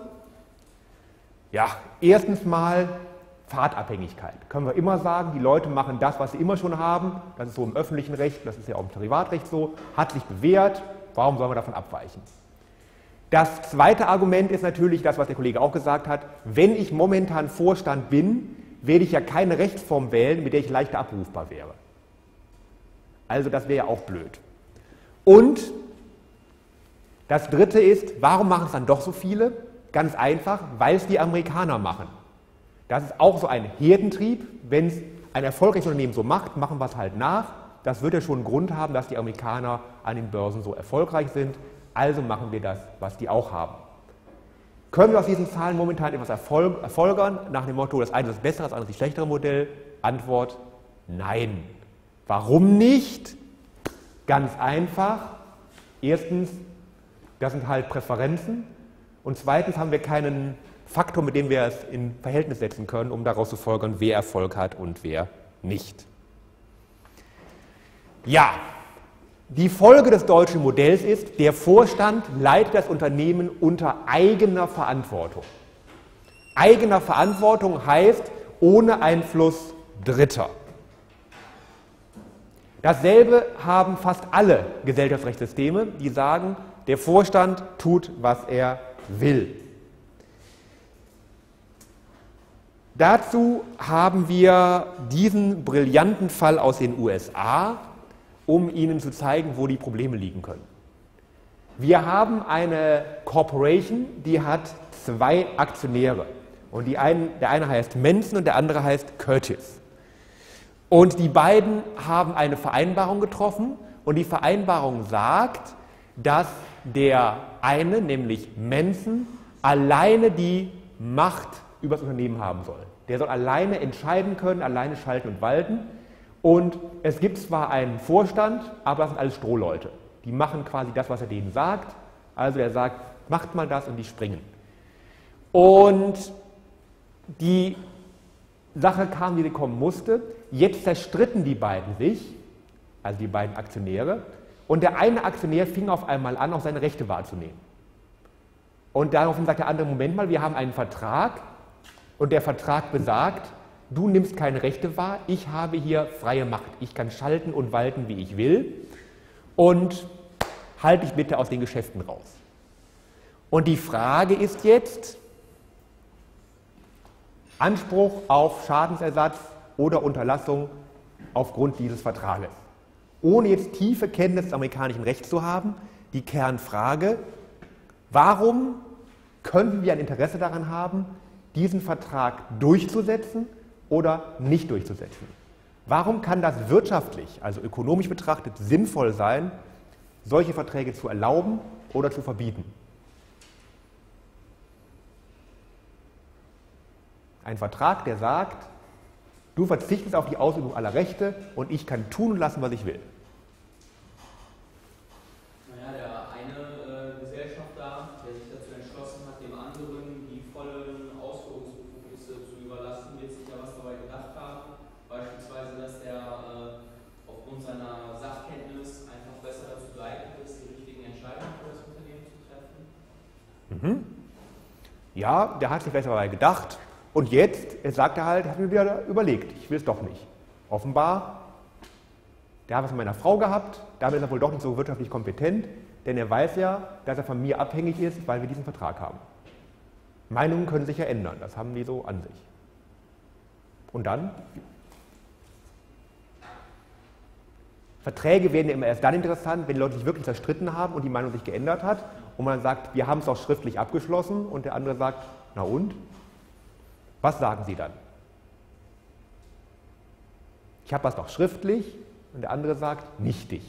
A: Ja, erstens mal Pfadabhängigkeit. Können wir immer sagen, die Leute machen das, was sie immer schon haben. Das ist so im öffentlichen Recht, das ist ja auch im Privatrecht so, hat sich bewährt. Warum sollen wir davon abweichen? Das zweite Argument ist natürlich das, was der Kollege auch gesagt hat. Wenn ich momentan Vorstand bin, werde ich ja keine Rechtsform wählen, mit der ich leichter abrufbar wäre. Also das wäre ja auch blöd. Und das dritte ist, warum machen es dann doch so viele? Ganz einfach, weil es die Amerikaner machen. Das ist auch so ein Herdentrieb. Wenn es ein erfolgreiches Unternehmen so macht, machen wir es halt nach. Das wird ja schon einen Grund haben, dass die Amerikaner an den Börsen so erfolgreich sind. Also machen wir das, was die auch haben. Können wir aus diesen Zahlen momentan etwas erfolg erfolgern, nach dem Motto, das eine ist das bessere, das andere ist das schlechtere Modell? Antwort, nein. Warum nicht? Ganz einfach, Erstens, das sind halt Präferenzen. Und zweitens haben wir keinen Faktor, mit dem wir es in Verhältnis setzen können, um daraus zu folgern, wer Erfolg hat und wer nicht. Ja, die Folge des deutschen Modells ist, der Vorstand leitet das Unternehmen unter eigener Verantwortung. Eigener Verantwortung heißt ohne Einfluss Dritter. Dasselbe haben fast alle Gesellschaftsrechtssysteme, die sagen, der Vorstand tut, was er will. Dazu haben wir diesen brillanten Fall aus den U S A, um Ihnen zu zeigen, wo die Probleme liegen können. Wir haben eine Corporation, die hat zwei Aktionäre. Und die einen, der eine heißt Manson und der andere heißt Curtis. Und die beiden haben eine Vereinbarung getroffen und die Vereinbarung sagt, dass der eine, nämlich Manson, alleine die Macht über das Unternehmen haben soll. Der soll alleine entscheiden können, alleine schalten und walten. Und es gibt zwar einen Vorstand, aber das sind alles Strohleute. Die machen quasi das, was er denen sagt. Also er sagt, macht mal das und die springen. Und die Sache kam, wie sie kommen musste. Jetzt zerstritten die beiden sich, also die beiden Aktionäre, und der eine Aktionär fing auf einmal an, auch seine Rechte wahrzunehmen. Und daraufhin sagt der andere, Moment mal, wir haben einen Vertrag und der Vertrag besagt, du nimmst keine Rechte wahr, ich habe hier freie Macht. Ich kann schalten und walten, wie ich will, und halte dich bitte aus den Geschäften raus. Und die Frage ist jetzt, Anspruch auf Schadensersatz oder Unterlassung aufgrund dieses Vertrages. Ohne jetzt tiefe Kenntnis des amerikanischen Rechts zu haben, die Kernfrage, warum könnten wir ein Interesse daran haben, diesen Vertrag durchzusetzen oder nicht durchzusetzen? Warum kann das wirtschaftlich, also ökonomisch betrachtet, sinnvoll sein, solche Verträge zu erlauben oder zu verbieten? Ein Vertrag, der sagt, du verzichtest auf die Ausübung aller Rechte und ich kann tun und lassen, was ich will.
B: Naja, der eine äh, Gesellschafter, der sich dazu entschlossen hat, dem anderen die vollen Ausführungsbefugnisse zu überlassen, wird sich ja was dabei gedacht haben. Beispielsweise, dass der äh, aufgrund seiner Sachkenntnis einfach besser dazu geeignet ist, die richtigen Entscheidungen für das Unternehmen zu treffen.
A: Mhm. Ja, der hat sich besser dabei gedacht. Und jetzt, jetzt sagt er halt, hat mir wieder überlegt, ich will es doch nicht. Offenbar, der hat was mit meiner Frau gehabt, damit ist er wohl doch nicht so wirtschaftlich kompetent, denn er weiß ja, dass er von mir abhängig ist, weil wir diesen Vertrag haben. Meinungen können sich ja ändern, das haben die so an sich. Und dann? Verträge werden ja immer erst dann interessant, wenn die Leute sich wirklich zerstritten haben und die Meinung sich geändert hat und man sagt, wir haben es auch schriftlich abgeschlossen und der andere sagt, na und? Was sagen Sie dann? Ich habe was doch schriftlich und der andere sagt, nichtig.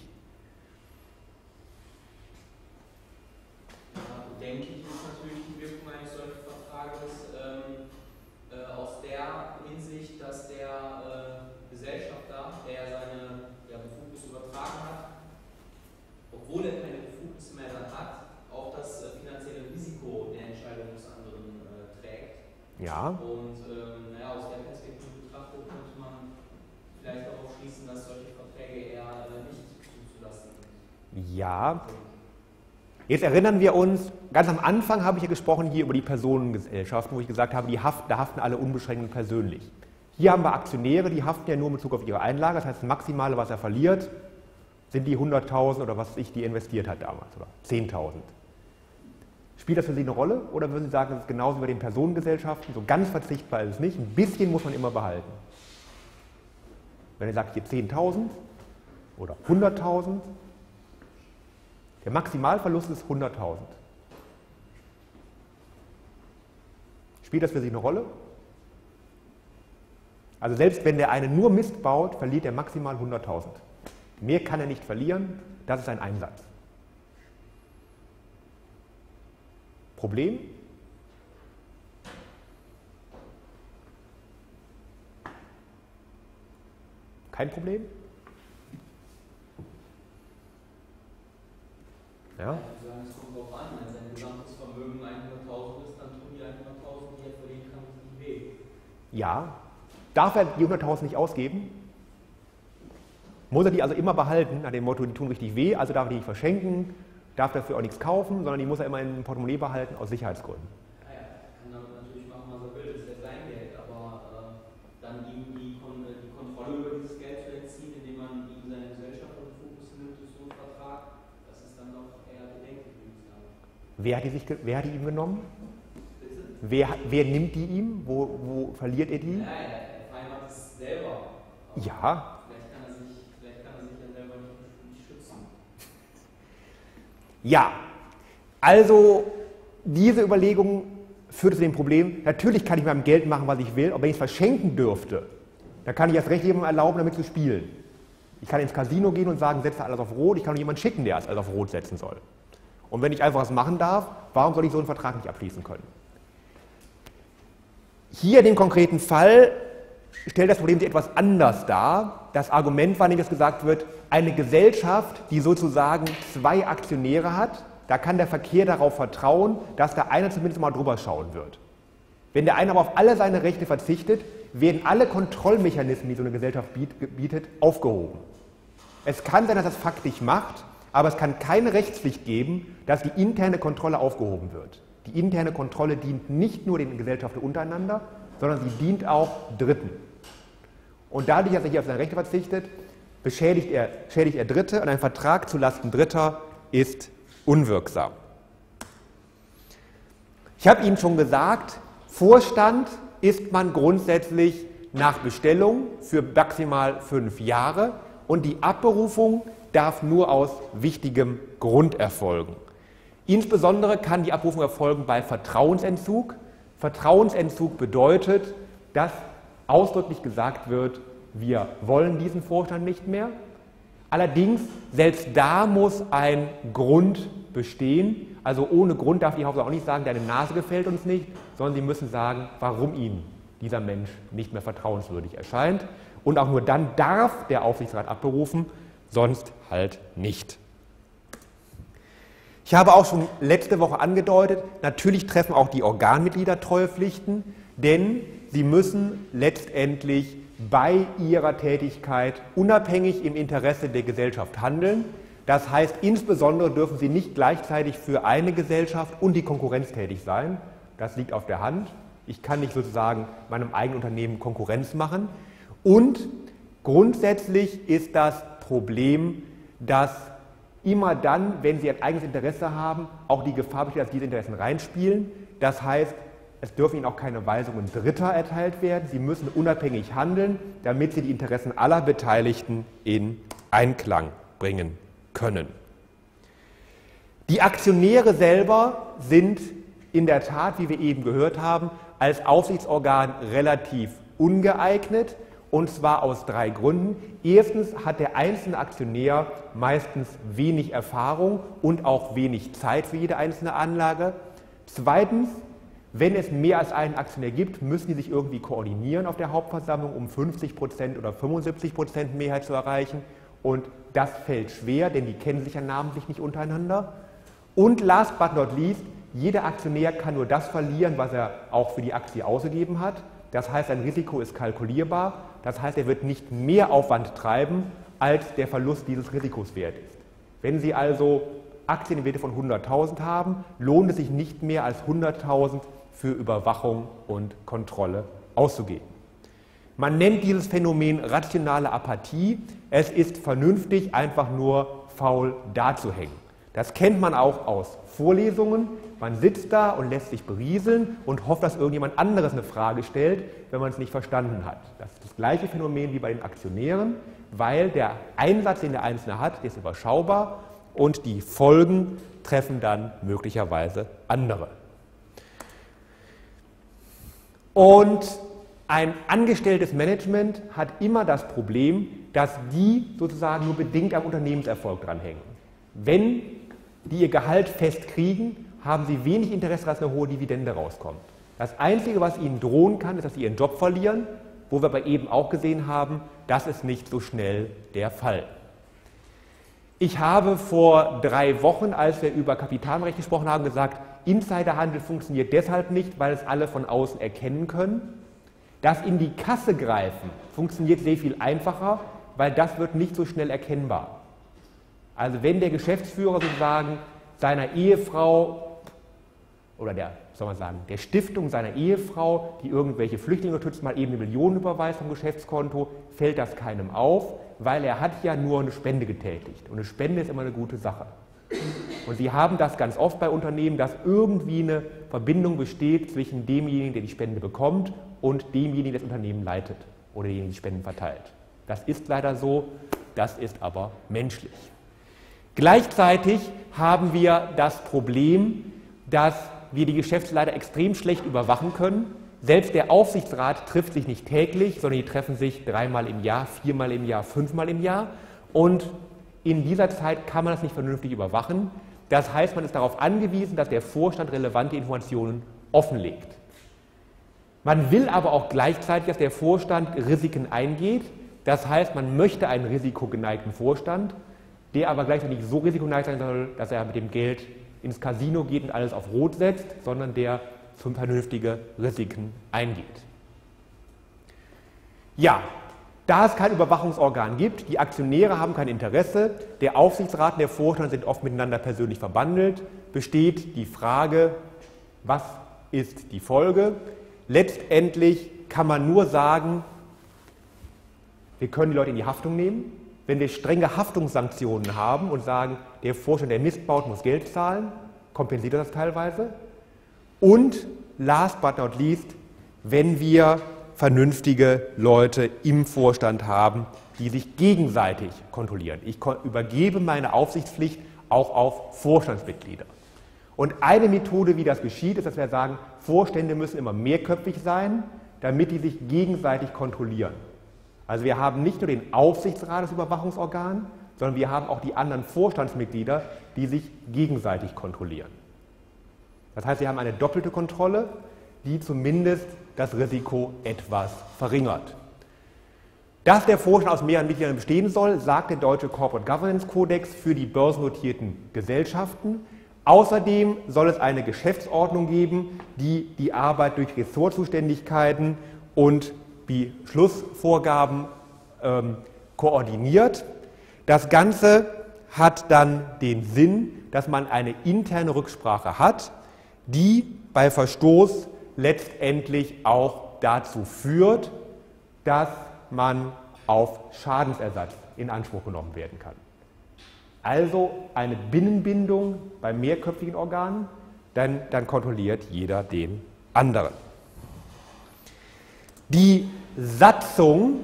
B: Ja, bedenklich ist natürlich die Wirkung eines solchen Vertrages ähm, äh, aus der Hinsicht, dass der äh, Gesellschafter, der seine ja, Befugnis übertragen hat, obwohl er keine Befugnis mehr dann hat, auch das äh, finanzielle Risiko der Entscheidung des anderen äh, trägt.
A: Ja.
B: Und ähm, naja, aus der Perspektive betrachtet könnte man vielleicht darauf schließen, dass solche Verträge eher äh, nicht zuzulassen sind.
A: Ja. Jetzt erinnern wir uns, ganz am Anfang habe ich ja gesprochen hier über die Personengesellschaften, wo ich gesagt habe, die haften, da haften alle unbeschränkt und persönlich. Hier haben wir Aktionäre, die haften ja nur in Bezug auf ihre Einlage, das heißt, das Maximale, was er verliert, sind die hunderttausend oder was ich die investiert hat damals, oder zehntausend. Spielt das für Sie eine Rolle oder würden Sie sagen, das ist genauso wie bei den Personengesellschaften, so ganz verzichtbar ist es nicht, ein bisschen muss man immer behalten? Wenn ihr sagt, hier zehntausend oder hunderttausend, der Maximalverlust ist hunderttausend. Spielt das für Sie eine Rolle? Also selbst wenn der eine nur Mist baut, verliert er maximal hunderttausend. Mehr kann er nicht verlieren, das ist ein Einsatz. Problem? Kein Problem? Ja?
B: Ich würde sagen, es kommt drauf an. Wenn sein gesamtes Vermögen hunderttausend ist, dann tun die hunderttausend, die er verdienen kann, nicht weh.
A: Ja. Darf er die hunderttausend nicht ausgeben? Muss er die also immer behalten, nach dem Motto, die tun richtig weh, also darf er die nicht verschenken, darf dafür auch nichts kaufen, sondern die muss er immer in einem Portemonnaie behalten, aus Sicherheitsgründen.
B: Naja, er kann damit natürlich machen, was er will, das ist ja sein Geld, aber äh, dann ihm die, Kon die Kontrolle über dieses Geld zu entziehen, indem man ihm seine Gesellschaft und Fokus nimmt durch so einen Vertrag, das ist dann doch eher bedenklich, würde ich sagen.
A: Wer hat die, sich, wer hat die ihm genommen?
B: Bitte?
A: Wer, wer nimmt die ihm? Wo, wo verliert er die?
B: Nein, er vereinbart es selber. Aber
A: Ja.
B: Vielleicht kann er sich, vielleicht kann er sich ja selber nicht, nicht schützen.
A: Ja, also diese Überlegung führt zu dem Problem, natürlich kann ich mit meinem Geld machen, was ich will, aber wenn ich es verschenken dürfte, dann kann ich erst recht jemandem erlauben, damit zu spielen. Ich kann ins Casino gehen und sagen, setze alles auf Rot, ich kann nur jemanden schicken, der alles auf Rot setzen soll. Und wenn ich einfach was machen darf, warum soll ich so einen Vertrag nicht abschließen können? Hier in dem konkreten Fall stellt das Problem sich etwas anders dar. Das Argument war nämlich, dass gesagt wird, eine Gesellschaft, die sozusagen zwei Aktionäre hat, da kann der Verkehr darauf vertrauen, dass der eine zumindest mal drüber schauen wird. Wenn der eine aber auf alle seine Rechte verzichtet, werden alle Kontrollmechanismen, die so eine Gesellschaft bietet, aufgehoben. Es kann sein, dass das faktisch macht, aber es kann keine Rechtspflicht geben, dass die interne Kontrolle aufgehoben wird. Die interne Kontrolle dient nicht nur den Gesellschaften untereinander, sondern sie dient auch Dritten. Und dadurch, dass er hier auf seine Rechte verzichtet, beschädigt er, schädigt er Dritte und ein Vertrag zulasten Dritter ist unwirksam. Ich habe Ihnen schon gesagt, Vorstand ist man grundsätzlich nach Bestellung für maximal fünf Jahre und die Abberufung darf nur aus wichtigem Grund erfolgen. Insbesondere kann die Abberufung erfolgen bei Vertrauensentzug. Vertrauensentzug bedeutet, dass ausdrücklich gesagt wird, wir wollen diesen Vorstand nicht mehr. Allerdings, selbst da muss ein Grund bestehen. Also ohne Grund darf die Hauptsache auch nicht sagen, deine Nase gefällt uns nicht, sondern sie müssen sagen, warum ihnen dieser Mensch nicht mehr vertrauenswürdig erscheint. Und auch nur dann darf der Aufsichtsrat abberufen, sonst halt nicht. Ich habe auch schon letzte Woche angedeutet, natürlich treffen auch die Organmitglieder Treuepflichten, denn sie müssen letztendlich bei ihrer Tätigkeit unabhängig im Interesse der Gesellschaft handeln. Das heißt, insbesondere dürfen sie nicht gleichzeitig für eine Gesellschaft und die Konkurrenz tätig sein. Das liegt auf der Hand. Ich kann nicht sozusagen meinem eigenen Unternehmen Konkurrenz machen. Und grundsätzlich ist das Problem, dass immer dann, wenn Sie ein eigenes Interesse haben, auch die Gefahr besteht, dass diese Interessen reinspielen. Das heißt, es dürfen Ihnen auch keine Weisungen Dritter erteilt werden. Sie müssen unabhängig handeln, damit Sie die Interessen aller Beteiligten in Einklang bringen können. Die Aktionäre selber sind in der Tat, wie wir eben gehört haben, als Aufsichtsorgan relativ ungeeignet. Und zwar aus drei Gründen. Erstens hat der einzelne Aktionär meistens wenig Erfahrung und auch wenig Zeit für jede einzelne Anlage. Zweitens, wenn es mehr als einen Aktionär gibt, müssen die sich irgendwie koordinieren auf der Hauptversammlung, um fünfzig Prozent oder fünfundsiebzig Prozent Mehrheit zu erreichen. Und das fällt schwer, denn die kennen sich ja namentlich nicht untereinander. Und last but not least, jeder Aktionär kann nur das verlieren, was er auch für die Aktie ausgegeben hat. Das heißt, ein Risiko ist kalkulierbar. Das heißt, er wird nicht mehr Aufwand treiben, als der Verlust dieses Risikos wert ist. Wenn Sie also Aktien im Werte von hunderttausend haben, lohnt es sich nicht mehr als hunderttausend für Überwachung und Kontrolle auszugeben. Man nennt dieses Phänomen rationale Apathie. Es ist vernünftig, einfach nur faul dazuhängen. Das kennt man auch aus Vorlesungen. Man sitzt da und lässt sich berieseln und hofft, dass irgendjemand anderes eine Frage stellt, wenn man es nicht verstanden hat. Das ist das gleiche Phänomen wie bei den Aktionären, weil der Einsatz, den der Einzelne hat, ist überschaubar und die Folgen treffen dann möglicherweise andere. Und ein angestelltes Management hat immer das Problem, dass die sozusagen nur bedingt am Unternehmenserfolg dranhängen. Wenn die ihr Gehalt fest kriegen, haben sie wenig Interesse, dass eine hohe Dividende rauskommt. Das Einzige, was ihnen drohen kann, ist, dass sie ihren Job verlieren, wo wir aber eben auch gesehen haben, das ist nicht so schnell der Fall. Ich habe vor drei Wochen, als wir über Kapitalrecht gesprochen haben, gesagt, Insiderhandel funktioniert deshalb nicht, weil es alle von außen erkennen können. Das in die Kasse greifen funktioniert sehr viel einfacher, weil das wird nicht so schnell erkennbar. Also wenn der Geschäftsführer sozusagen seiner Ehefrau oder der, soll man sagen, der Stiftung seiner Ehefrau, die irgendwelche Flüchtlinge unterstützt, mal eben eine Million überweist vom Geschäftskonto, fällt das keinem auf, weil er hat ja nur eine Spende getätigt. Und eine Spende ist immer eine gute Sache. Und Sie haben das ganz oft bei Unternehmen, dass irgendwie eine Verbindung besteht zwischen demjenigen, der die Spende bekommt, und demjenigen, der das Unternehmen leitet oder demjenigen, der die Spenden verteilt. Das ist leider so, das ist aber menschlich. Gleichzeitig haben wir das Problem, dass wir die Geschäftsleiter extrem schlecht überwachen können. Selbst der Aufsichtsrat trifft sich nicht täglich, sondern die treffen sich dreimal im Jahr, viermal im Jahr, fünfmal im Jahr. Und in dieser Zeit kann man das nicht vernünftig überwachen. Das heißt, man ist darauf angewiesen, dass der Vorstand relevante Informationen offenlegt. Man will aber auch gleichzeitig, dass der Vorstand Risiken eingeht. Das heißt, man möchte einen risikogeneigten Vorstand, der aber gleichzeitig nicht so risikoneigt sein soll, dass er mit dem Geld ins Casino geht und alles auf Rot setzt, sondern der zum vernünftige Risiken eingeht. Ja, da es kein Überwachungsorgan gibt, die Aktionäre haben kein Interesse, der Aufsichtsrat und der Vorstand sind oft miteinander persönlich verbandelt, besteht die Frage, was ist die Folge? Letztendlich kann man nur sagen, wir können die Leute in die Haftung nehmen. Wenn wir strenge Haftungssanktionen haben und sagen, der Vorstand, der Mist baut, muss Geld zahlen, kompensiert das teilweise. Und last but not least, wenn wir vernünftige Leute im Vorstand haben, die sich gegenseitig kontrollieren. Ich übergebe meine Aufsichtspflicht auch auf Vorstandsmitglieder. Und eine Methode, wie das geschieht, ist, dass wir sagen, Vorstände müssen immer mehrköpfig sein, damit die sich gegenseitig kontrollieren. Also wir haben nicht nur den Aufsichtsrat als Überwachungsorgan, sondern wir haben auch die anderen Vorstandsmitglieder, die sich gegenseitig kontrollieren. Das heißt, wir haben eine doppelte Kontrolle, die zumindest das Risiko etwas verringert. Dass der Vorstand aus mehreren Mitgliedern bestehen soll, sagt der Deutsche Corporate Governance Kodex für die börsennotierten Gesellschaften. Außerdem soll es eine Geschäftsordnung geben, die die Arbeit durch Ressortzuständigkeiten und Beschlussvorgaben ähm, koordiniert. Das Ganze hat dann den Sinn, dass man eine interne Rücksprache hat, die bei Verstoß letztendlich auch dazu führt, dass man auf Schadensersatz in Anspruch genommen werden kann. Also eine Binnenbindung bei mehrköpfigen Organen, denn dann kontrolliert jeder den anderen. Die Satzung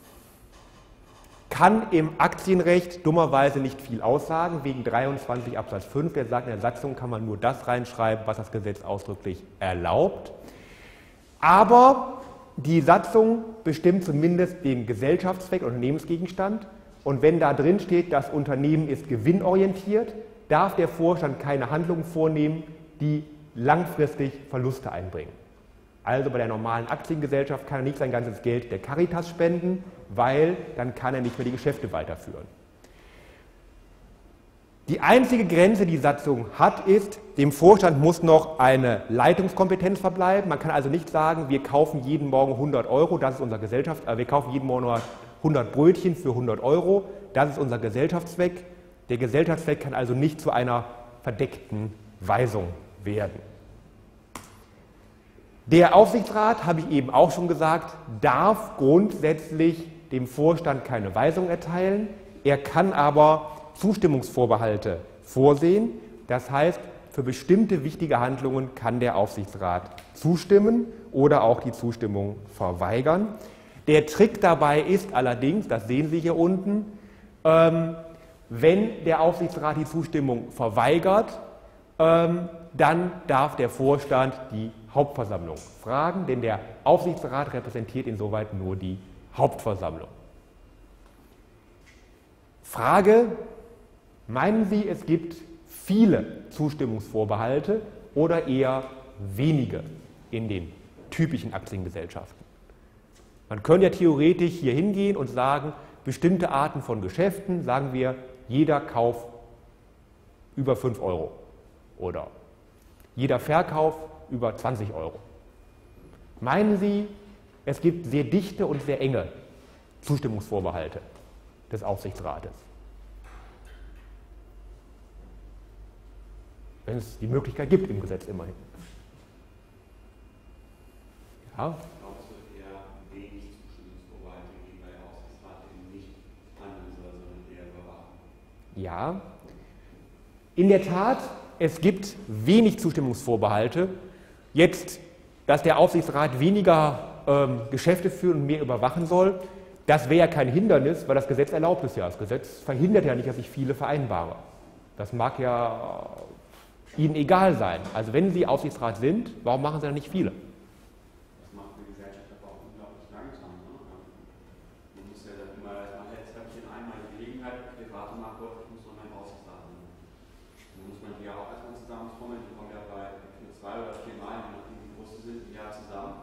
A: kann im Aktienrecht dummerweise nicht viel aussagen, wegen dreiundzwanzig Absatz fünf, der sagt, in der Satzung kann man nur das reinschreiben, was das Gesetz ausdrücklich erlaubt. Aber die Satzung bestimmt zumindest den Gesellschaftszweck und Unternehmensgegenstand. Und wenn da drin steht, das Unternehmen ist gewinnorientiert, darf der Vorstand keine Handlungen vornehmen, die langfristig Verluste einbringen. Also bei der normalen Aktiengesellschaft kann er nicht sein ganzes Geld der Caritas spenden, weil dann kann er nicht mehr die Geschäfte weiterführen. Die einzige Grenze, die die Satzung hat, ist, dem Vorstand muss noch eine Leitungskompetenz verbleiben. Man kann also nicht sagen, wir kaufen jeden Morgen hundert Euro, das ist unser Gesellschaft, äh, wir kaufen jeden Morgen nur hundert Brötchen für hundert Euro, das ist unser Gesellschaftszweck. Der Gesellschaftszweck kann also nicht zu einer verdeckten Weisung werden. Der Aufsichtsrat, habe ich eben auch schon gesagt, darf grundsätzlich dem Vorstand keine Weisung erteilen. Er kann aber Zustimmungsvorbehalte vorsehen. Das heißt, für bestimmte wichtige Handlungen kann der Aufsichtsrat zustimmen oder auch die Zustimmung verweigern. Der Trick dabei ist allerdings, das sehen Sie hier unten, ähm, wenn der Aufsichtsrat die Zustimmung verweigert, ähm, dann darf der Vorstand die Hauptversammlung fragen, denn der Aufsichtsrat repräsentiert insoweit nur die Hauptversammlung. Frage: Meinen Sie, es gibt viele Zustimmungsvorbehalte oder eher wenige in den typischen Aktiengesellschaften? Man könnte ja theoretisch hier hingehen und sagen, bestimmte Arten von Geschäften, sagen wir jeder Kauf über fünf Euro oder jeder Verkauf über zwanzig Euro. Meinen Sie, es gibt sehr dichte und sehr enge Zustimmungsvorbehalte des Aufsichtsrates? Wenn es die Möglichkeit gibt im Gesetz immerhin. Ja.
C: Ich glaube, es wird eher wenig Zustimmungsvorbehalte geben, weil der Aufsichtsrat eben nicht handeln soll, sondern eher überwachen.
A: Ja, in der Tat, es gibt wenig Zustimmungsvorbehalte. Jetzt, dass der Aufsichtsrat weniger ähm, Geschäfte führen und mehr überwachen soll, das wäre ja kein Hindernis, weil das Gesetz erlaubt es ja. Das Gesetz verhindert ja nicht, dass ich viele vereinbare. Das mag ja Ihnen egal sein. Also wenn Sie Aufsichtsrat sind, warum machen Sie dann nicht viele?
C: Das macht die Gesellschaft aber auch unglaublich langsam. Ne? Man muss ja dann immer, man hat jetzt einmal die Gelegenheit, okay, warte mal kurz, ich muss noch meinen Aufsichtsrat nehmen. Dann muss man die ja auch erstmal zusammentrommeln, die kommen ja bei zwei oder vier Mal, je nachdem wie groß sie sind, im Jahr zusammen.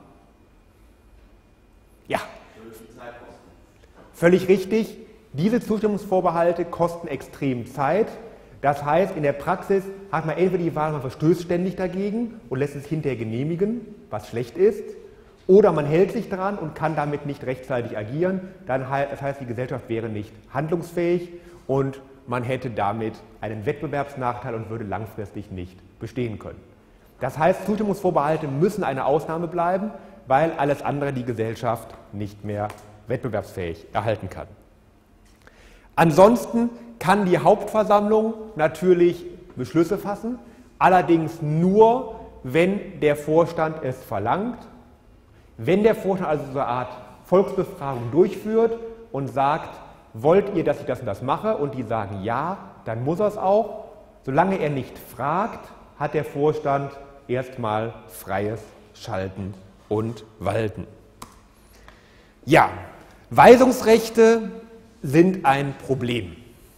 A: Ja.
C: Das würde viel Zeit kosten.
A: Völlig richtig. Diese Zustimmungsvorbehalte kosten extrem Zeit. Das heißt, in der Praxis hat man entweder die Wahl, man verstößt ständig dagegen und lässt es hinterher genehmigen, was schlecht ist, oder man hält sich dran und kann damit nicht rechtzeitig agieren. Dann, das heißt, die Gesellschaft wäre nicht handlungsfähig und man hätte damit einen Wettbewerbsnachteil und würde langfristig nicht bestehen können. Das heißt, Zustimmungsvorbehalte müssen eine Ausnahme bleiben, weil alles andere die Gesellschaft nicht mehr wettbewerbsfähig erhalten kann. Ansonsten kann die Hauptversammlung natürlich Beschlüsse fassen, allerdings nur, wenn der Vorstand es verlangt. Wenn der Vorstand also so eine Art Volksbefragung durchführt und sagt, wollt ihr, dass ich das und das mache? Und die sagen ja, dann muss er es auch. Solange er nicht fragt, hat der Vorstand erstmal freies Schalten und Walten. Ja, Weisungsrechte sind ein Problem.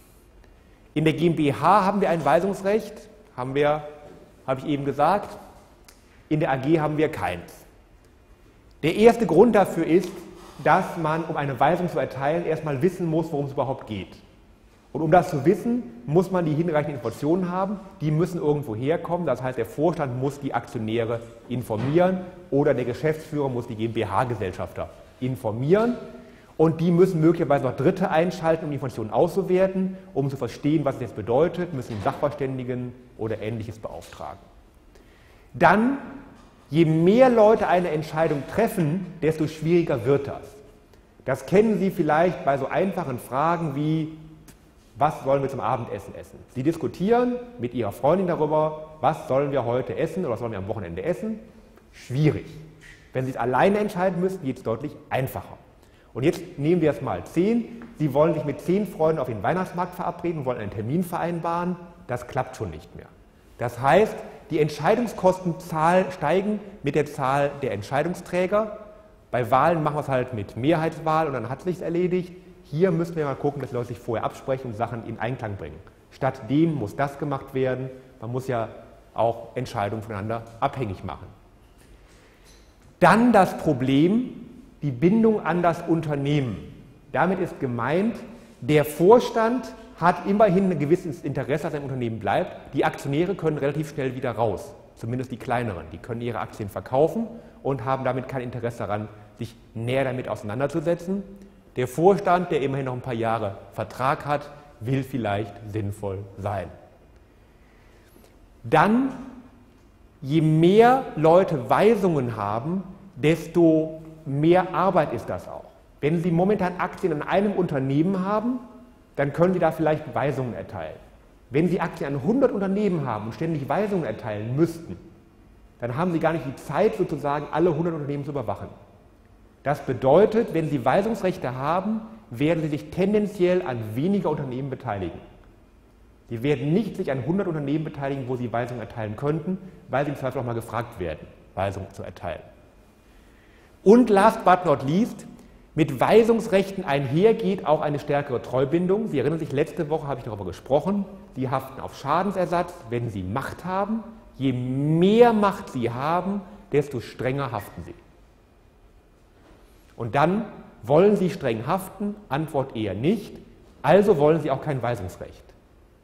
A: In der GmbH haben wir ein Weisungsrecht, haben wir, habe ich eben gesagt. In der A G haben wir keins. Der erste Grund dafür ist, dass man, um eine Weisung zu erteilen, erstmal wissen muss, worum es überhaupt geht. Und um das zu wissen, muss man die hinreichenden Informationen haben. Die müssen irgendwo herkommen. Das heißt, der Vorstand muss die Aktionäre informieren oder der Geschäftsführer muss die GmbH-Gesellschafter informieren. Und die müssen möglicherweise noch Dritte einschalten, um die Informationen auszuwerten, um zu verstehen, was es jetzt bedeutet, müssen den Sachverständigen oder Ähnliches beauftragen. Dann, je mehr Leute eine Entscheidung treffen, desto schwieriger wird das. Das kennen Sie vielleicht bei so einfachen Fragen wie, was sollen wir zum Abendessen essen? Sie diskutieren mit Ihrer Freundin darüber, was sollen wir heute essen oder was sollen wir am Wochenende essen? Schwierig. Wenn Sie es alleine entscheiden müssen, geht es deutlich einfacher. Und jetzt nehmen wir es mal zehn. Sie wollen sich mit zehn Freunden auf den Weihnachtsmarkt verabreden, wollen einen Termin vereinbaren. Das klappt schon nicht mehr. Das heißt, die Entscheidungskostenzahl steigen mit der Zahl der Entscheidungsträger. Bei Wahlen machen wir es halt mit Mehrheitswahl und dann hat es sich erledigt. Hier müssen wir mal gucken, dass Leute sich vorher absprechen und Sachen in Einklang bringen. Statt dem muss das gemacht werden. Man muss ja auch Entscheidungen voneinander abhängig machen. Dann das Problem, die Bindung an das Unternehmen. Damit ist gemeint, der Vorstand hat immerhin ein gewisses Interesse, dass ein Unternehmen bleibt. Die Aktionäre können relativ schnell wieder raus, zumindest die kleineren. Die können ihre Aktien verkaufen und haben damit kein Interesse daran, sich näher damit auseinanderzusetzen. Der Vorstand, der immerhin noch ein paar Jahre Vertrag hat, will vielleicht sinnvoll sein. Dann, je mehr Leute Weisungen haben, desto mehr Arbeit ist das auch. Wenn Sie momentan Aktien in einem Unternehmen haben, dann können Sie da vielleicht Weisungen erteilen. Wenn Sie Aktien an hundert Unternehmen haben und ständig Weisungen erteilen müssten, dann haben Sie gar nicht die Zeit, sozusagen alle hundert Unternehmen zu überwachen. Das bedeutet, wenn Sie Weisungsrechte haben, werden Sie sich tendenziell an weniger Unternehmen beteiligen. Sie werden nicht sich an hundert Unternehmen beteiligen, wo Sie Weisungen erteilen könnten, weil Sie im Zweifel auch mal gefragt werden, Weisungen zu erteilen. Und last but not least, mit Weisungsrechten einhergeht auch eine stärkere Treubindung. Sie erinnern sich, letzte Woche habe ich darüber gesprochen. Sie haften auf Schadensersatz, wenn Sie Macht haben. Je mehr Macht Sie haben, desto strenger haften Sie. Und dann wollen Sie streng haften? Antwort eher nicht. Also wollen Sie auch kein Weisungsrecht.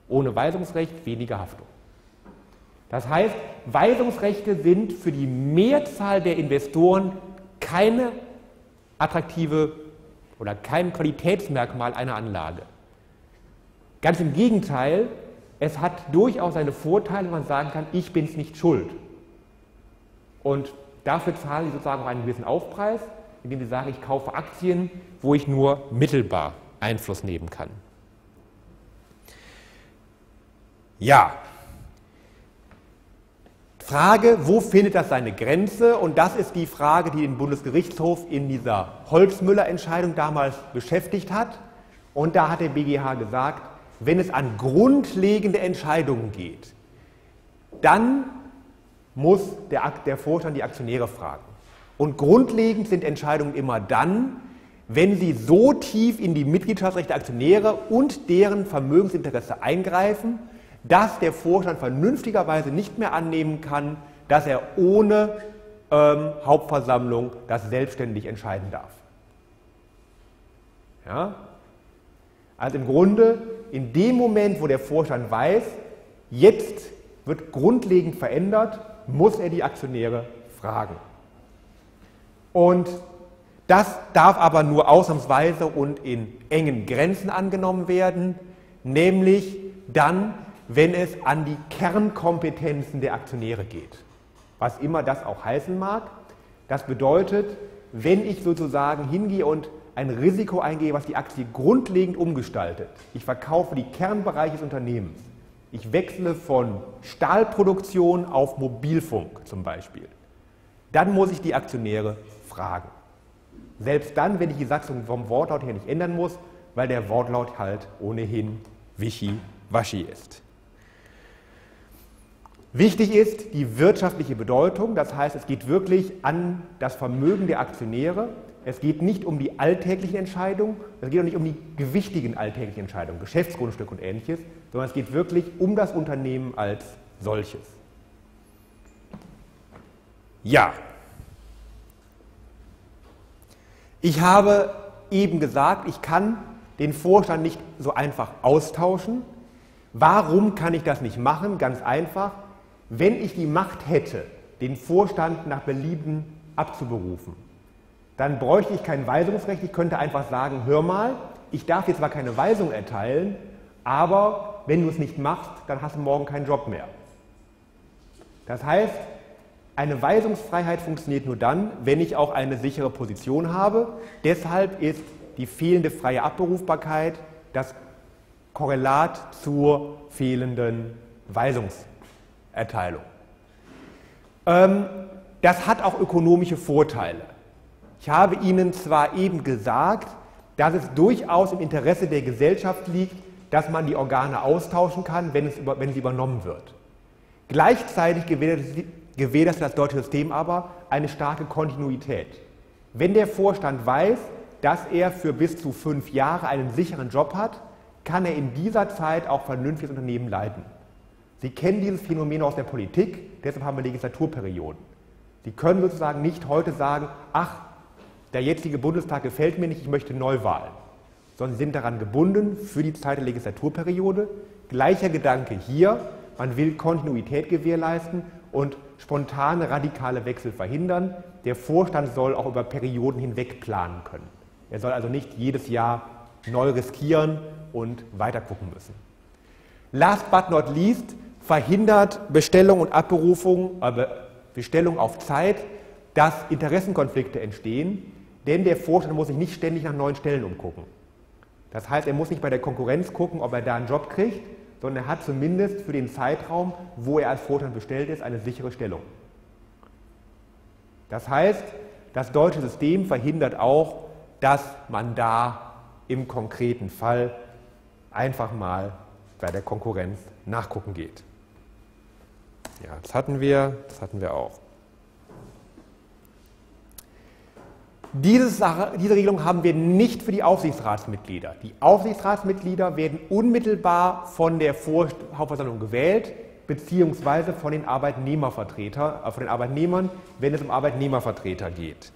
A: Ohne Weisungsrecht weniger Haftung. Das heißt, Weisungsrechte sind für die Mehrzahl der Investoren keine attraktive oder kein Qualitätsmerkmal einer Anlage. Ganz im Gegenteil, es hat durchaus seine Vorteile, wenn man sagen kann, ich bin es nicht schuld. Und dafür zahle ich sozusagen auch einen gewissen Aufpreis, indem ich sage, ich kaufe Aktien, wo ich nur mittelbar Einfluss nehmen kann. Ja. Frage, wo findet das seine Grenze? Und das ist die Frage, die den Bundesgerichtshof in dieser Holzmüller-Entscheidung damals beschäftigt hat. Und da hat der B G H gesagt, wenn es an grundlegende Entscheidungen geht, dann muss der, der Vorstand die Aktionäre fragen. Und grundlegend sind Entscheidungen immer dann, wenn sie so tief in die Mitgliedschaftsrechte der Aktionäre und deren Vermögensinteresse eingreifen, dass der Vorstand vernünftigerweise nicht mehr annehmen kann, dass er ohne ähm, Hauptversammlung das selbstständig entscheiden darf. Ja? Also im Grunde, in dem Moment, wo der Vorstand weiß, jetzt wird grundlegend verändert, muss er die Aktionäre fragen. Und das darf aber nur ausnahmsweise und in engen Grenzen angenommen werden, nämlich dann, wenn es an die Kernkompetenzen der Aktionäre geht. Was immer das auch heißen mag. Das bedeutet, wenn ich sozusagen hingehe und ein Risiko eingehe, was die Aktie grundlegend umgestaltet, ich verkaufe die Kernbereiche des Unternehmens, ich wechsle von Stahlproduktion auf Mobilfunk zum Beispiel, dann muss ich die Aktionäre fragen. Selbst dann, wenn ich die Satzung vom Wortlaut her nicht ändern muss, weil der Wortlaut halt ohnehin wischiwaschi ist. Wichtig ist die wirtschaftliche Bedeutung, das heißt, es geht wirklich an das Vermögen der Aktionäre. Es geht nicht um die alltäglichen Entscheidungen, es geht auch nicht um die gewichtigen alltäglichen Entscheidungen, Geschäftsgrundstück und Ähnliches, sondern es geht wirklich um das Unternehmen als solches. Ja. Ich habe eben gesagt, ich kann den Vorstand nicht so einfach austauschen. Warum kann ich das nicht machen? Ganz einfach, wenn ich die Macht hätte, den Vorstand nach Belieben abzuberufen, dann bräuchte ich kein Weisungsrecht. Ich könnte einfach sagen, hör mal, ich darf jetzt zwar keine Weisung erteilen, aber wenn du es nicht machst, dann hast du morgen keinen Job mehr. Das heißt, eine Weisungsfreiheit funktioniert nur dann, wenn ich auch eine sichere Position habe. Deshalb ist die fehlende freie Abberufbarkeit das Korrelat zur fehlenden Weisungserteilung. Ähm, das hat auch ökonomische Vorteile. Ich habe Ihnen zwar eben gesagt, dass es durchaus im Interesse der Gesellschaft liegt, dass man die Organe austauschen kann, wenn, es über, wenn sie übernommen wird. Gleichzeitig gewährleistet das deutsche System aber eine starke Kontinuität. Wenn der Vorstand weiß, dass er für bis zu fünf Jahre einen sicheren Job hat, kann er in dieser Zeit auch vernünftiges Unternehmen leiten. Sie kennen dieses Phänomen aus der Politik, deshalb haben wir Legislaturperioden. Sie können sozusagen nicht heute sagen, ach, der jetzige Bundestag gefällt mir nicht, ich möchte Neuwahlen, sondern Sie sind daran gebunden für die Zeit der Legislaturperiode. Gleicher Gedanke hier, man will Kontinuität gewährleisten und spontane, radikale Wechsel verhindern. Der Vorstand soll auch über Perioden hinweg planen können. Er soll also nicht jedes Jahr neu riskieren und weiter gucken müssen. Last but not least verhindert Bestellung und Abberufung, äh, Bestellung auf Zeit, dass Interessenkonflikte entstehen, denn der Vorstand muss sich nicht ständig nach neuen Stellen umgucken. Das heißt, er muss nicht bei der Konkurrenz gucken, ob er da einen Job kriegt, sondern er hat zumindest für den Zeitraum, wo er als Vorstand bestellt ist, eine sichere Stellung. Das heißt, das deutsche System verhindert auch, dass man da im konkreten Fall einfach mal bei der Konkurrenz nachgucken geht. Ja, das hatten wir, das hatten wir auch. Diese, Sache, diese Regelung haben wir nicht für die Aufsichtsratsmitglieder. Die Aufsichtsratsmitglieder werden unmittelbar von der Vor- Hauptversammlung gewählt, beziehungsweise von den Arbeitnehmervertretern, äh, von den Arbeitnehmern, wenn es um Arbeitnehmervertreter geht.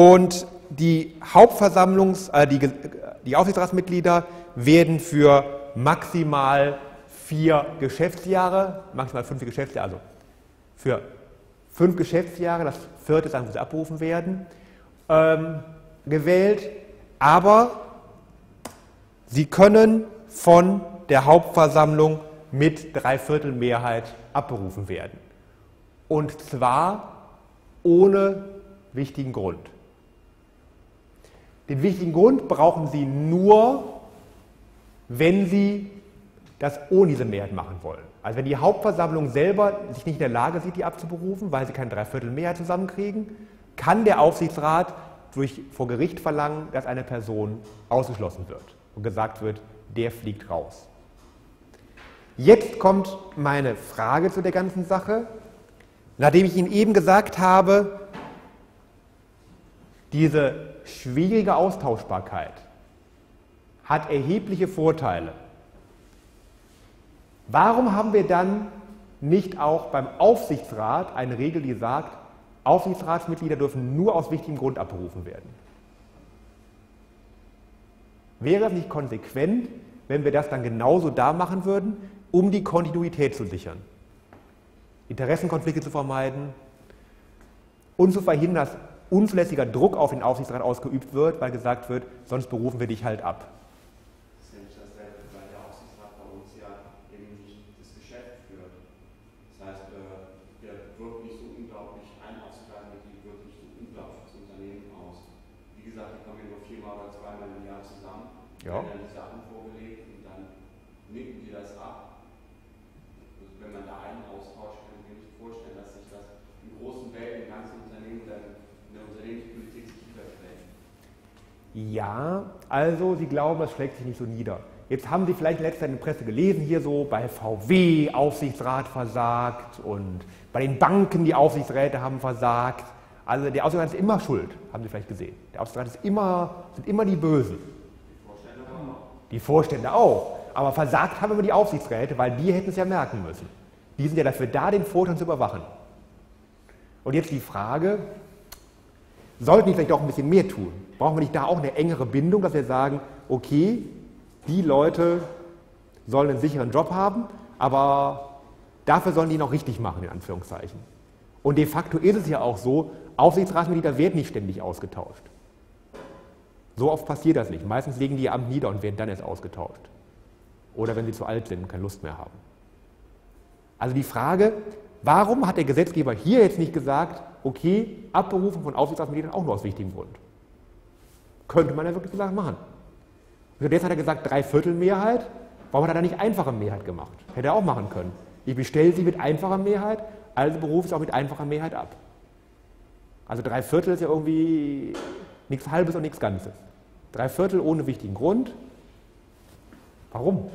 A: Und die Hauptversammlungs-, äh, die, die Aufsichtsratsmitglieder werden für maximal vier Geschäftsjahre, maximal fünf Geschäftsjahre, also für fünf Geschäftsjahre, das vierte sagen, wo sie abberufen werden, ähm, gewählt, aber sie können von der Hauptversammlung mit Dreiviertelmehrheit abberufen werden. Und zwar ohne wichtigen Grund. Den wichtigen Grund brauchen Sie nur, wenn Sie das ohne diese Mehrheit machen wollen. Also wenn die Hauptversammlung selber sich nicht in der Lage sieht, die abzuberufen, weil sie keine Dreiviertelmehrheit zusammenkriegen, kann der Aufsichtsrat durch, vor Gericht verlangen, dass eine Person ausgeschlossen wird und gesagt wird, der fliegt raus. Jetzt kommt meine Frage zu der ganzen Sache. Nachdem ich Ihnen eben gesagt habe, diese schwierige Austauschbarkeit hat erhebliche Vorteile. Warum haben wir dann nicht auch beim Aufsichtsrat eine Regel, die sagt, Aufsichtsratsmitglieder dürfen nur aus wichtigem Grund abberufen werden? Wäre es nicht konsequent, wenn wir das dann genauso da machen würden, um die Kontinuität zu sichern, Interessenkonflikte zu vermeiden und zu verhindern, dass unzulässiger Druck auf den Aufsichtsrat ausgeübt wird, weil gesagt wird, sonst berufen wir dich halt ab.
C: Das ist ja nicht dasselbe, weil der Aufsichtsrat bei uns ja eben nicht das Geschäft führt. Das heißt, der wirkt nicht so unglaublich, ein Aufsichtsratmitglied wirkt nicht so unglaublich das Unternehmen aus. Wie gesagt, die kommen ja nur viermal oder zweimal im Jahr zusammen,
A: Ja.
C: werden dann die Sachen vorgelegt und dann nicken die das ab. Also wenn man da einen austauscht, kann ich mir nicht vorstellen, dass sich das in großen Wellen, im ganzen Unternehmen dann Unternehmenspolitik sich überschlägt.
A: Ja, also Sie glauben, das schlägt sich nicht so nieder. Jetzt haben Sie vielleicht in letzter Zeit in der Presse gelesen, hier so bei V W Aufsichtsrat versagt und bei den Banken die Aufsichtsräte haben versagt. Also der Aufsichtsrat ist immer schuld, haben Sie vielleicht gesehen. Der Aufsichtsrat ist immer, sind immer die Bösen.
C: Die Vorstände auch.
A: Die Vorstände auch. Aber versagt haben immer die Aufsichtsräte, weil die hätten es ja merken müssen. Die sind ja dafür da, den Vorstand zu überwachen. Und jetzt die Frage, sollten die vielleicht doch ein bisschen mehr tun? Brauchen wir nicht da auch eine engere Bindung, dass wir sagen, okay, die Leute sollen einen sicheren Job haben, aber dafür sollen die ihn auch richtig machen, in Anführungszeichen. Und de facto ist es ja auch so, Aufsichtsratsmitglieder werden nicht ständig ausgetauscht. So oft passiert das nicht. Meistens legen die ihr Amt nieder und werden dann erst ausgetauscht. Oder wenn sie zu alt sind und keine Lust mehr haben. Also die Frage, warum hat der Gesetzgeber hier jetzt nicht gesagt, okay, Abberufung von Aufsichtsratsmitgliedern auch nur aus wichtigem Grund? Könnte man ja wirklich gesagt machen. Und jetzt hat er gesagt, Dreiviertelmehrheit. Warum hat er da nicht einfache Mehrheit gemacht? Hätte er auch machen können. Ich bestelle sie mit einfacher Mehrheit, also berufe ich es auch mit einfacher Mehrheit ab. Also Dreiviertel ist ja irgendwie nichts Halbes und nichts Ganzes. Dreiviertel ohne wichtigen Grund. Warum?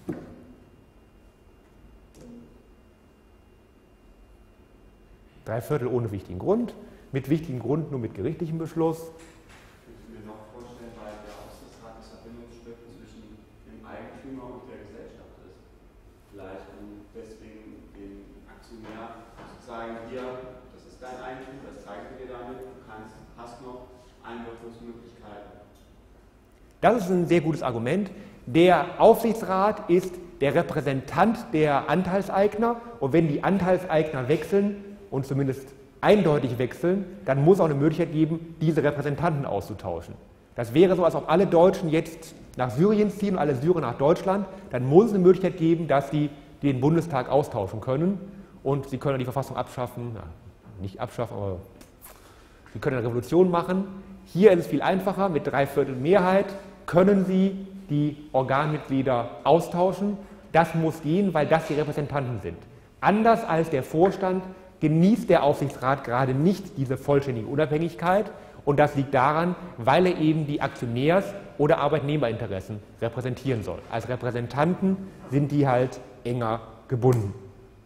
A: Dreiviertel ohne wichtigen Grund, mit wichtigem Grund nur mit gerichtlichem Beschluss.
C: Ich könnte mir noch vorstellen, weil der Aufsichtsrat das Verbindungsstück zwischen dem Eigentümer und der Gesellschaft ist. Vielleicht um deswegen den Aktionär sozusagen hier, das ist dein Eigentum, das zeigen wir dir damit, du kannst, hast noch Einwirkungsmöglichkeiten.
A: Das ist ein sehr gutes Argument. Der Aufsichtsrat ist der Repräsentant der Anteilseigner und wenn die Anteilseigner wechseln, und zumindest eindeutig wechseln, dann muss es auch eine Möglichkeit geben, diese Repräsentanten auszutauschen. Das wäre so, als ob alle Deutschen jetzt nach Syrien ziehen und alle Syrer nach Deutschland, dann muss es eine Möglichkeit geben, dass sie den Bundestag austauschen können und sie können die Verfassung abschaffen, ja, nicht abschaffen, aber sie können eine Revolution machen. Hier ist es viel einfacher, mit Dreiviertel Mehrheit können sie die Organmitglieder austauschen. Das muss gehen, weil das die Repräsentanten sind. Anders als der Vorstand genießt der Aufsichtsrat gerade nicht diese vollständige Unabhängigkeit und das liegt daran, weil er eben die Aktionärs- oder Arbeitnehmerinteressen repräsentieren soll. Als Repräsentanten sind die halt enger gebunden.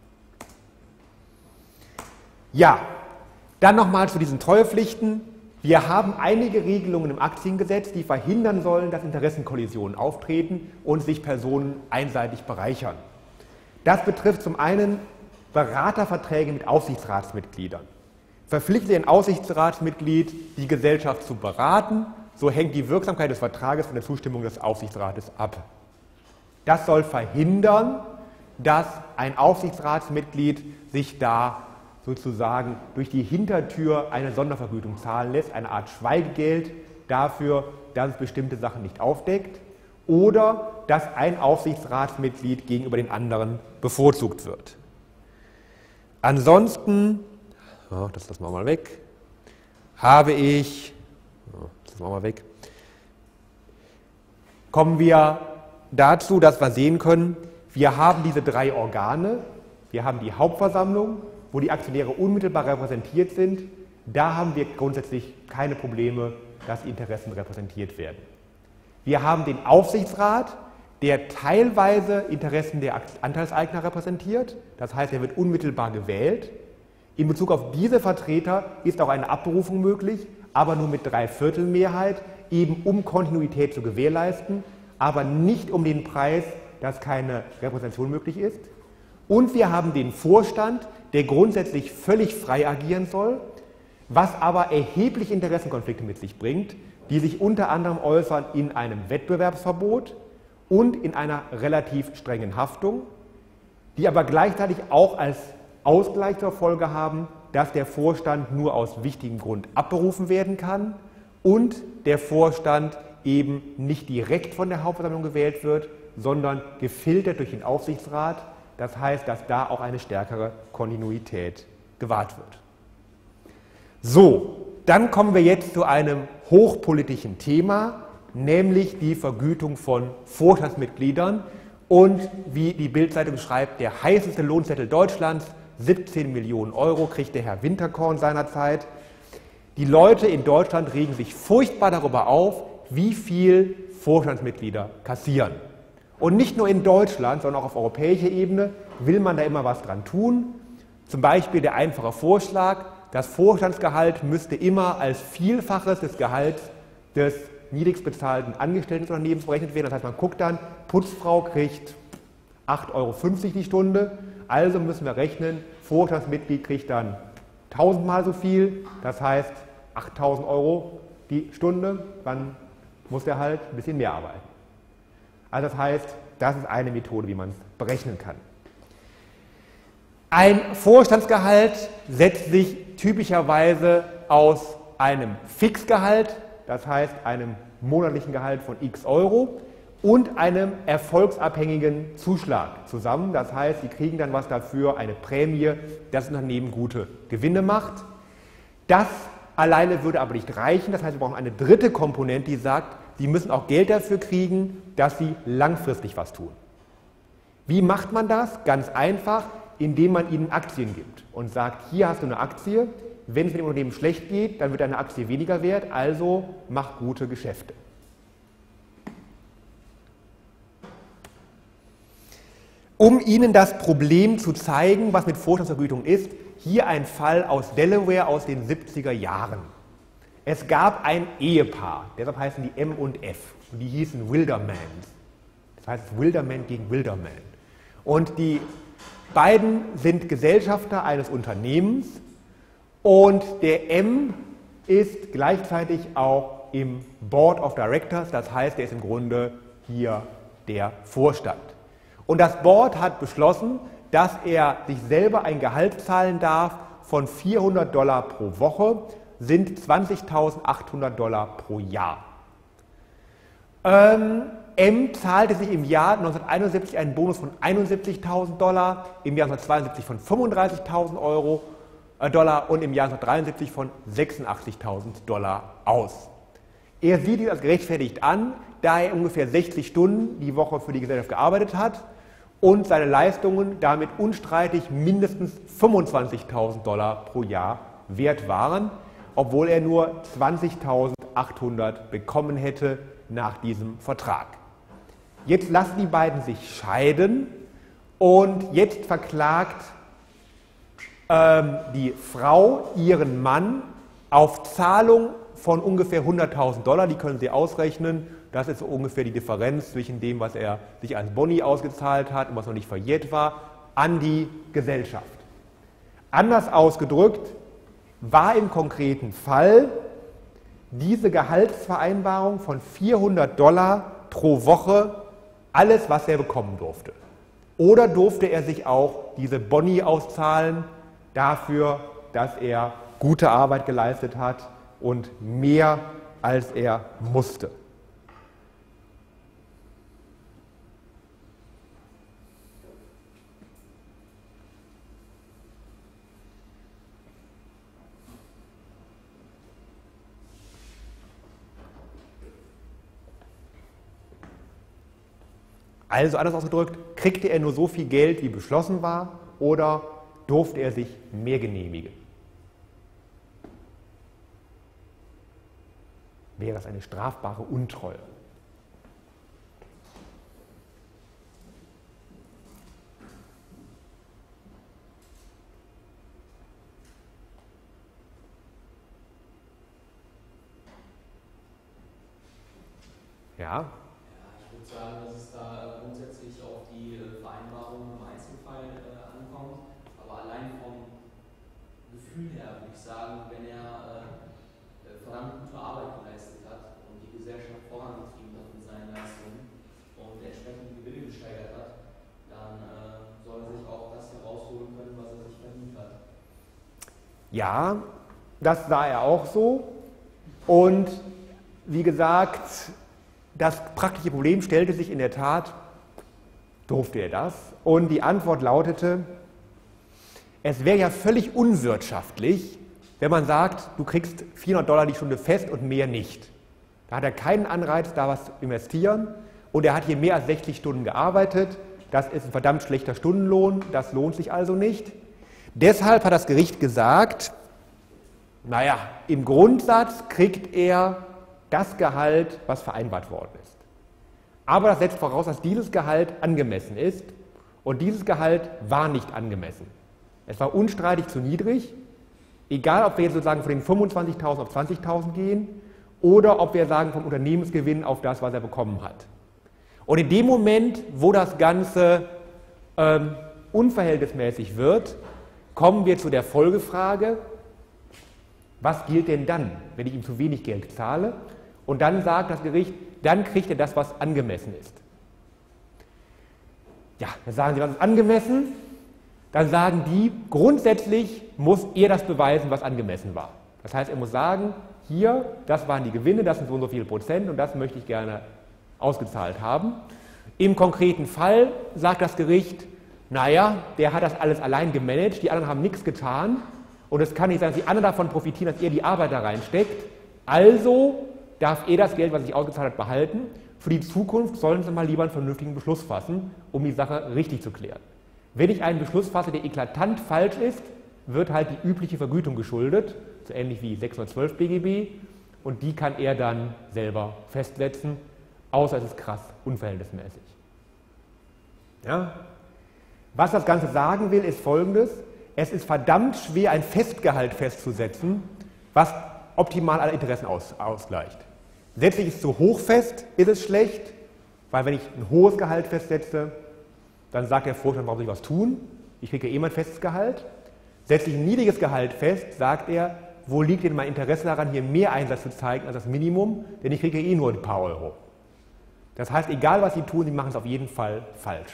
A: Ja, dann nochmal zu diesen Treuepflichten. Wir haben einige Regelungen im Aktiengesetz, die verhindern sollen, dass Interessenkollisionen auftreten und sich Personen einseitig bereichern. Das betrifft zum einen Beraterverträge mit Aufsichtsratsmitgliedern. Verpflichtet ein Aufsichtsratsmitglied, die Gesellschaft zu beraten, so hängt die Wirksamkeit des Vertrages von der Zustimmung des Aufsichtsrates ab. Das soll verhindern, dass ein Aufsichtsratsmitglied sich da sozusagen durch die Hintertür eine Sondervergütung zahlen lässt, eine Art Schweigegeld dafür, dass es bestimmte Sachen nicht aufdeckt, oder dass ein Aufsichtsratsmitglied gegenüber den anderen bevorzugt wird. Ansonsten, ja, das lassen wir mal weg, habe ich, ja, das lassen wir mal weg, kommen wir dazu, dass wir sehen können, wir haben diese drei Organe, wir haben die Hauptversammlung, wo die Aktionäre unmittelbar repräsentiert sind, da haben wir grundsätzlich keine Probleme, dass die Interessen repräsentiert werden. Wir haben den Aufsichtsrat, der teilweise Interessen der Anteilseigner repräsentiert, das heißt, er wird unmittelbar gewählt. In Bezug auf diese Vertreter ist auch eine Abberufung möglich, aber nur mit Dreiviertelmehrheit, eben um Kontinuität zu gewährleisten, aber nicht um den Preis, dass keine Repräsentation möglich ist. Und wir haben den Vorstand, der grundsätzlich völlig frei agieren soll, was aber erhebliche Interessenkonflikte mit sich bringt, die sich unter anderem äußern in einem Wettbewerbsverbot und in einer relativ strengen Haftung, die aber gleichzeitig auch als Ausgleich zur Folge haben, dass der Vorstand nur aus wichtigem Grund abberufen werden kann und der Vorstand eben nicht direkt von der Hauptversammlung gewählt wird, sondern gefiltert durch den Aufsichtsrat. Das heißt, dass da auch eine stärkere Kontinuität gewahrt wird. So, dann kommen wir jetzt zu einem hochpolitischen Thema, nämlich die Vergütung von Vorstandsmitgliedern und, wie die Bild-Zeitung schreibt, der heißeste Lohnzettel Deutschlands, siebzehn Millionen Euro kriegt der Herr Winterkorn seinerzeit. Die Leute in Deutschland regen sich furchtbar darüber auf, wie viel Vorstandsmitglieder kassieren. Und nicht nur in Deutschland, sondern auch auf europäischer Ebene will man da immer was dran tun. Zum Beispiel der einfache Vorschlag, das Vorstandsgehalt müsste immer als Vielfaches des Gehalts des niedrigst bezahlten Angestelltenunternehmens berechnet werden. Das heißt, man guckt dann, Putzfrau kriegt acht Euro fünfzig die Stunde, also müssen wir rechnen, Vorstandsmitglied kriegt dann tausendmal so viel, das heißt achttausend Euro die Stunde, dann muss er halt ein bisschen mehr arbeiten. Also das heißt, das ist eine Methode, wie man es berechnen kann. Ein Vorstandsgehalt setzt sich typischerweise aus einem Fixgehalt, das heißt einem monatlichen Gehalt von x Euro, und einem erfolgsabhängigen Zuschlag zusammen. Das heißt, Sie kriegen dann was dafür, eine Prämie, dass das Unternehmen gute Gewinne macht. Das alleine würde aber nicht reichen. Das heißt, wir brauchen eine dritte Komponente, die sagt, Sie müssen auch Geld dafür kriegen, dass Sie langfristig was tun. Wie macht man das? Ganz einfach, indem man Ihnen Aktien gibt und sagt, hier hast du eine Aktie, wenn es dem Unternehmen schlecht geht, dann wird deine Aktie weniger wert, also mach gute Geschäfte. Um Ihnen das Problem zu zeigen, was mit Vorstandsvergütung ist, hier ein Fall aus Delaware aus den siebziger Jahren. Es gab ein Ehepaar, deshalb heißen die M und F, und die hießen Wilderman. Das heißt Wilderman gegen Wilderman. Und die beiden sind Gesellschafter eines Unternehmens und der M ist gleichzeitig auch im Board of Directors, das heißt, er ist im Grunde hier der Vorstand. Und das Board hat beschlossen, dass er sich selber ein Gehalt zahlen darf von vierhundert Dollar pro Woche, sind zwanzigtausendachthundert Dollar pro Jahr. Ähm, M zahlte sich im Jahr neunzehnhunderteinundsiebzig einen Bonus von einundsiebzigtausend Dollar, im Jahr neunzehnhundertzweiundsiebzig von fünfunddreißigtausend Euro, äh, Dollar und im Jahr neunzehnhundertdreiundsiebzig von sechsundachtzigtausend Dollar aus. Er sieht dies als gerechtfertigt an, da er ungefähr sechzig Stunden die Woche für die Gesellschaft gearbeitet hat und seine Leistungen damit unstreitig mindestens fünfundzwanzigtausend Dollar pro Jahr wert waren, obwohl er nur zwanzigtausendachthundert bekommen hätte nach diesem Vertrag. Jetzt lassen die beiden sich scheiden und jetzt verklagt ähm, die Frau ihren Mann auf Zahlung von ungefähr hunderttausend Dollar, die können Sie ausrechnen, das ist so ungefähr die Differenz zwischen dem, was er sich als Boni ausgezahlt hat und was noch nicht verjährt war, an die Gesellschaft. Anders ausgedrückt, war im konkreten Fall diese Gehaltsvereinbarung von vierhundert Dollar pro Woche alles, was er bekommen durfte. Oder durfte er sich auch diese Boni auszahlen dafür, dass er gute Arbeit geleistet hat und mehr als er musste. Also anders ausgedrückt, kriegte er nur so viel Geld, wie beschlossen war, oder durfte er sich mehr genehmigen? Wäre das eine strafbare Untreue? Ja?
B: Ich würde sagen, dass es da grundsätzlich auf die Vereinbarung im Einzelfall äh, ankommt, aber allein vom Gefühl her würde ich sagen, wenn er äh, verdammt gute Arbeit geleistet hat und die Gesellschaft vorangetrieben hat mit seinen Leistungen und entsprechend die Gewinne gesteigert hat, dann äh, soll er sich auch das herausholen können, was er sich verdient hat.
A: Ja, das sah er auch so. Und wie gesagt, das praktische Problem stellte sich in der Tat, durfte er das? Und die Antwort lautete, es wäre ja völlig unwirtschaftlich, wenn man sagt, du kriegst vierhundert Dollar die Stunde fest und mehr nicht. Da hat er keinen Anreiz, da was zu investieren, und er hat hier mehr als sechzig Stunden gearbeitet. Das ist ein verdammt schlechter Stundenlohn, das lohnt sich also nicht. Deshalb hat das Gericht gesagt, naja, im Grundsatz kriegt er das Gehalt, was vereinbart worden ist. Aber das setzt voraus, dass dieses Gehalt angemessen ist, und dieses Gehalt war nicht angemessen. Es war unstreitig zu niedrig, egal ob wir jetzt sozusagen von den fünfundzwanzigtausend auf zwanzigtausend gehen oder ob wir sagen vom Unternehmensgewinn auf das, was er bekommen hat. Und in dem Moment, wo das Ganze ähm, unverhältnismäßig wird, kommen wir zu der Folgefrage, was gilt denn dann, wenn ich ihm zu wenig Geld zahle? Und dann sagt das Gericht, dann kriegt er das, was angemessen ist. Ja, dann sagen Sie, was ist angemessen? Dann sagen die, grundsätzlich muss er das beweisen, was angemessen war. Das heißt, er muss sagen, hier, das waren die Gewinne, das sind so und so viele Prozent und das möchte ich gerne ausgezahlt haben. Im konkreten Fall sagt das Gericht, naja, der hat das alles allein gemanagt, die anderen haben nichts getan und es kann nicht sein, dass die anderen davon profitieren, dass er die Arbeit da reinsteckt. Also darf er das Geld, was er sich ausgezahlt hat, behalten. Für die Zukunft sollen Sie mal lieber einen vernünftigen Beschluss fassen, um die Sache richtig zu klären. Wenn ich einen Beschluss fasse, der eklatant falsch ist, wird halt die übliche Vergütung geschuldet, so ähnlich wie sechshundertzwölf B G B, und die kann er dann selber festsetzen, außer es ist krass unverhältnismäßig. Ja? Was das Ganze sagen will, ist Folgendes: Es ist verdammt schwer, ein Festgehalt festzusetzen, was optimal alle Interessen aus, ausgleicht. Setze ich es zu hoch fest, ist es schlecht, weil wenn ich ein hohes Gehalt festsetze, dann sagt der Vorstand, warum soll ich was tun? Ich kriege eh mein festes Gehalt. Setze ich ein niedriges Gehalt fest, sagt er, wo liegt denn mein Interesse daran, hier mehr Einsatz zu zeigen als das Minimum, denn ich kriege eh nur ein paar Euro. Das heißt, egal was Sie tun, Sie machen es auf jeden Fall falsch.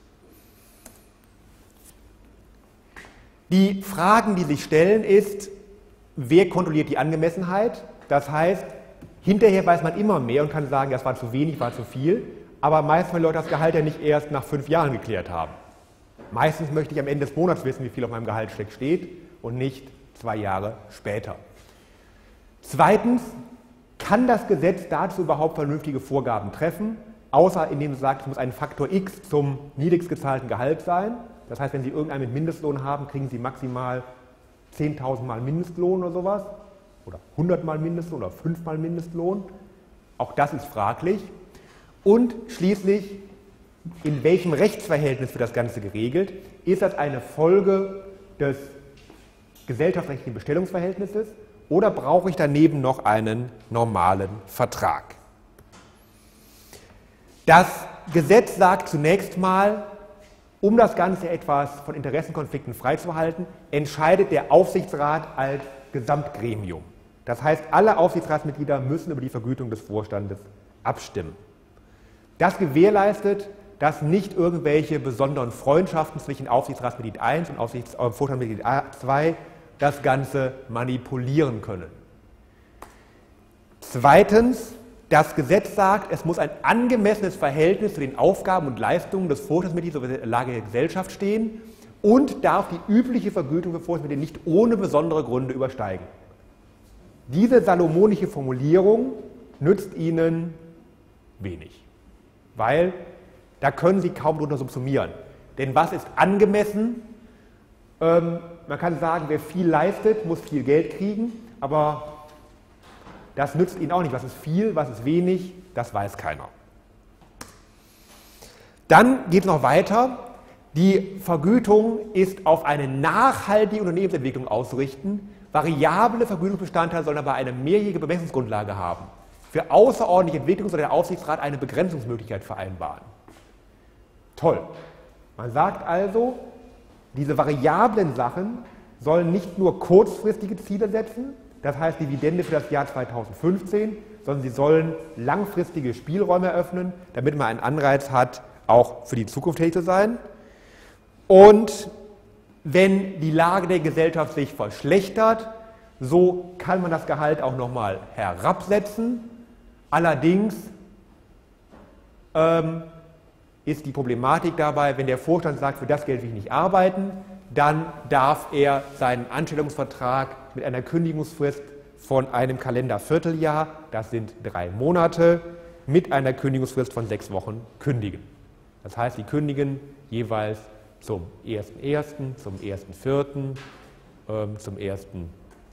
A: Die Fragen, die sich stellen, ist, wer kontrolliert die Angemessenheit? Das heißt, hinterher weiß man immer mehr und kann sagen, das war zu wenig, war zu viel, aber meistens wollen Leute das Gehalt ja nicht erst nach fünf Jahren geklärt haben. Meistens möchte ich am Ende des Monats wissen, wie viel auf meinem Gehaltscheck steht und nicht zwei Jahre später. Zweitens, kann das Gesetz dazu überhaupt vernünftige Vorgaben treffen, außer indem es sagt, es muss ein Faktor X zum niedrigst gezahlten Gehalt sein. Das heißt, wenn Sie irgendeinen mit Mindestlohn haben, kriegen Sie maximal zehntausend Mal Mindestlohn oder sowas, oder hundert Mal Mindestlohn oder fünf Mal Mindestlohn. Auch das ist fraglich. Und schließlich, in welchem Rechtsverhältnis wird das Ganze geregelt? Ist das eine Folge des gesellschaftsrechtlichen Bestellungsverhältnisses oder brauche ich daneben noch einen normalen Vertrag? Das Gesetz sagt zunächst mal, um das Ganze etwas von Interessenkonflikten freizuhalten, entscheidet der Aufsichtsrat als Gesamtgremium. Das heißt, alle Aufsichtsratsmitglieder müssen über die Vergütung des Vorstandes abstimmen. Das gewährleistet, dass nicht irgendwelche besonderen Freundschaften zwischen Aufsichtsratsmitglied eins und Aufsichts äh, Vorstandsmitglied zwei das Ganze manipulieren können. Zweitens, das Gesetz sagt, es muss ein angemessenes Verhältnis zu den Aufgaben und Leistungen des Vorstandsmitglieds sowie der Lage der Gesellschaft stehen und darf die übliche Vergütung für Vorstandsmitglieder nicht ohne besondere Gründe übersteigen. Diese salomonische Formulierung nützt Ihnen wenig, weil da können Sie kaum drunter subsumieren. Denn was ist angemessen? Ähm, man kann sagen, wer viel leistet, muss viel Geld kriegen, aber das nützt Ihnen auch nicht. Was ist viel, was ist wenig, das weiß keiner. Dann geht es noch weiter. Die Vergütung ist auf eine nachhaltige Unternehmensentwicklung auszurichten. Variable Vergütungsbestandteile sollen aber eine mehrjährige Bemessungsgrundlage haben. Für außerordentliche Entwicklung soll der Aufsichtsrat eine Begrenzungsmöglichkeit vereinbaren. Toll. Man sagt also, diese variablen Sachen sollen nicht nur kurzfristige Ziele setzen, das heißt Dividende für das Jahr zweitausendfünfzehn, sondern sie sollen langfristige Spielräume eröffnen, damit man einen Anreiz hat, auch für die Zukunft tätig zu sein. Und wenn die Lage der Gesellschaft sich verschlechtert, so kann man das Gehalt auch nochmal herabsetzen. Allerdings ähm, ist die Problematik dabei, wenn der Vorstand sagt, für das Geld will ich nicht arbeiten, dann darf er seinen Anstellungsvertrag mit einer Kündigungsfrist von einem Kalendervierteljahr, das sind drei Monate, mit einer Kündigungsfrist von sechs Wochen kündigen. Das heißt, sie kündigen jeweils zum ersten ersten, zum ersten vierten, ähm, zum ersten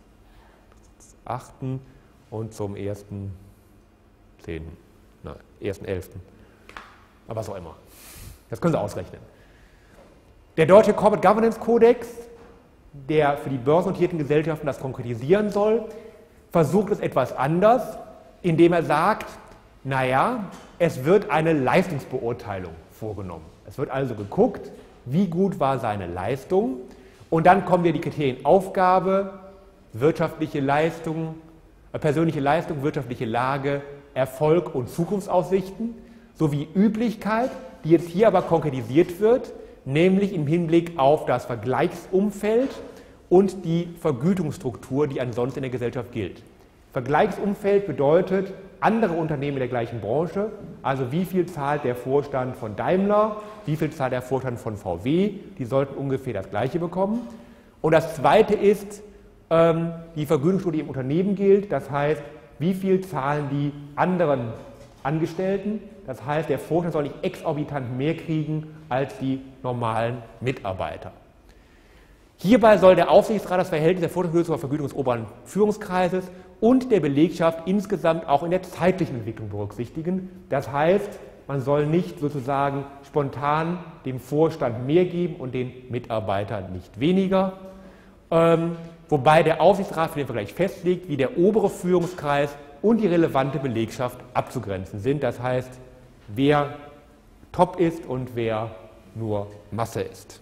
A: achten und zum ersten zehnten, nein, ersten elften. Aber was auch immer. Das können Sie ausrechnen. Der Deutsche Corporate Governance Kodex, der für die börsennotierten Gesellschaften das konkretisieren soll, versucht es etwas anders, indem er sagt, naja, es wird eine Leistungsbeurteilung vorgenommen. Es wird also geguckt, wie gut war seine Leistung, und dann kommen wir die Kriterien Aufgabe, wirtschaftliche Leistung, äh, persönliche Leistung, wirtschaftliche Lage, Erfolg und Zukunftsaussichten sowie Üblichkeit, die jetzt hier aber konkretisiert wird, nämlich im Hinblick auf das Vergleichsumfeld und die Vergütungsstruktur, die ansonsten in der Gesellschaft gilt. Vergleichsumfeld bedeutet andere Unternehmen in der gleichen Branche, also wie viel zahlt der Vorstand von Daimler, wie viel zahlt der Vorstand von V W, die sollten ungefähr das Gleiche bekommen. Und das Zweite ist ähm, die Vergütungsstruktur, die im Unternehmen gilt, das heißt, wie viel zahlen die anderen Angestellten, das heißt, der Vorstand soll nicht exorbitant mehr kriegen als die normalen Mitarbeiter. Hierbei soll der Aufsichtsrat das Verhältnis der Vorstandsvergütung zur Vergütung des oberen Führungskreises und der Belegschaft insgesamt auch in der zeitlichen Entwicklung berücksichtigen. Das heißt, man soll nicht sozusagen spontan dem Vorstand mehr geben und den Mitarbeitern nicht weniger. Ähm, wobei der Aufsichtsrat für den Vergleich festlegt, wie der obere Führungskreis und die relevante Belegschaft abzugrenzen sind. Das heißt, wer top ist und wer nur Masse ist.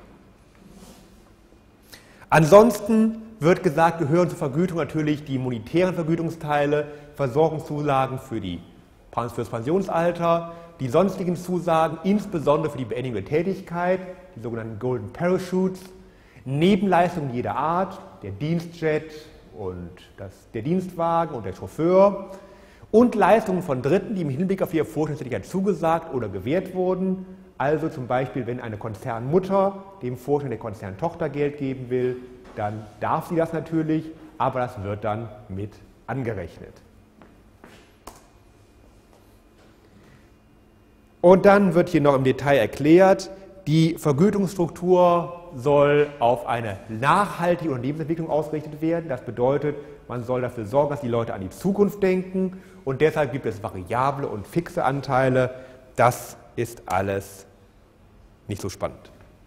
A: Ansonsten wird gesagt, gehören zur Vergütung natürlich die monetären Vergütungsteile, Versorgungszulagen für, die, für das Pensionsalter, die sonstigen Zusagen, insbesondere für die Beendigung der Tätigkeit, die sogenannten Golden Parachutes, Nebenleistungen jeder Art, der Dienstjet und das, der Dienstwagen und der Chauffeur und Leistungen von Dritten, die im Hinblick auf ihre Vorstandstätigkeit zugesagt oder gewährt wurden. Also zum Beispiel, wenn eine Konzernmutter dem Vorstand der Konzerntochter Geld geben will, dann darf sie das natürlich, aber das wird dann mit angerechnet. Und dann wird hier noch im Detail erklärt, die Vergütungsstruktur soll auf eine nachhaltige Unternehmensentwicklung ausgerichtet werden. Das bedeutet, man soll dafür sorgen, dass die Leute an die Zukunft denken, und deshalb gibt es variable und fixe Anteile. Das ist alles nicht so spannend.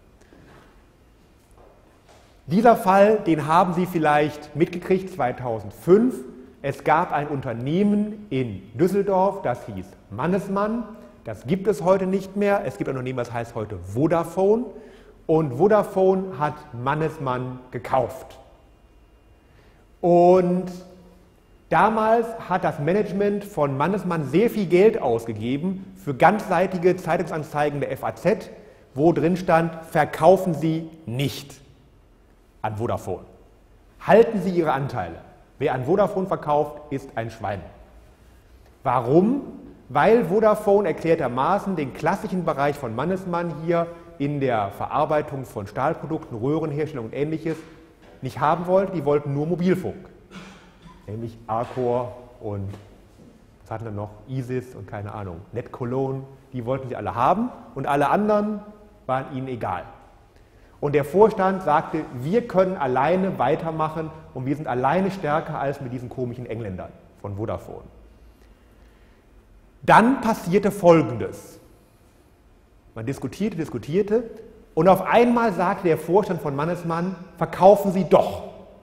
A: Dieser Fall, den haben Sie vielleicht mitgekriegt, zweitausendfünf. Es gab ein Unternehmen in Düsseldorf, das hieß Mannesmann. Das gibt es heute nicht mehr. Es gibt ein Unternehmen, das heißt heute Vodafone. Und Vodafone hat Mannesmann gekauft. Und Damals hat das Management von Mannesmann sehr viel Geld ausgegeben für ganzseitige Zeitungsanzeigen der F A Z, wo drin stand, verkaufen Sie nicht an Vodafone. Halten Sie Ihre Anteile. Wer an Vodafone verkauft, ist ein Schwein. Warum? Weil Vodafone erklärtermaßen den klassischen Bereich von Mannesmann hier in der Verarbeitung von Stahlprodukten, Röhrenherstellung und Ähnliches nicht haben wollte. Die wollten nur Mobilfunk. Nämlich Arcor und was hatten wir noch? ISIS und keine Ahnung, NetCologne. Die wollten sie alle haben und alle anderen waren ihnen egal. Und der Vorstand sagte, wir können alleine weitermachen und wir sind alleine stärker als mit diesen komischen Engländern von Vodafone. Dann passierte Folgendes. Man diskutierte, diskutierte und auf einmal sagte der Vorstand von Mannesmann, verkaufen Sie doch.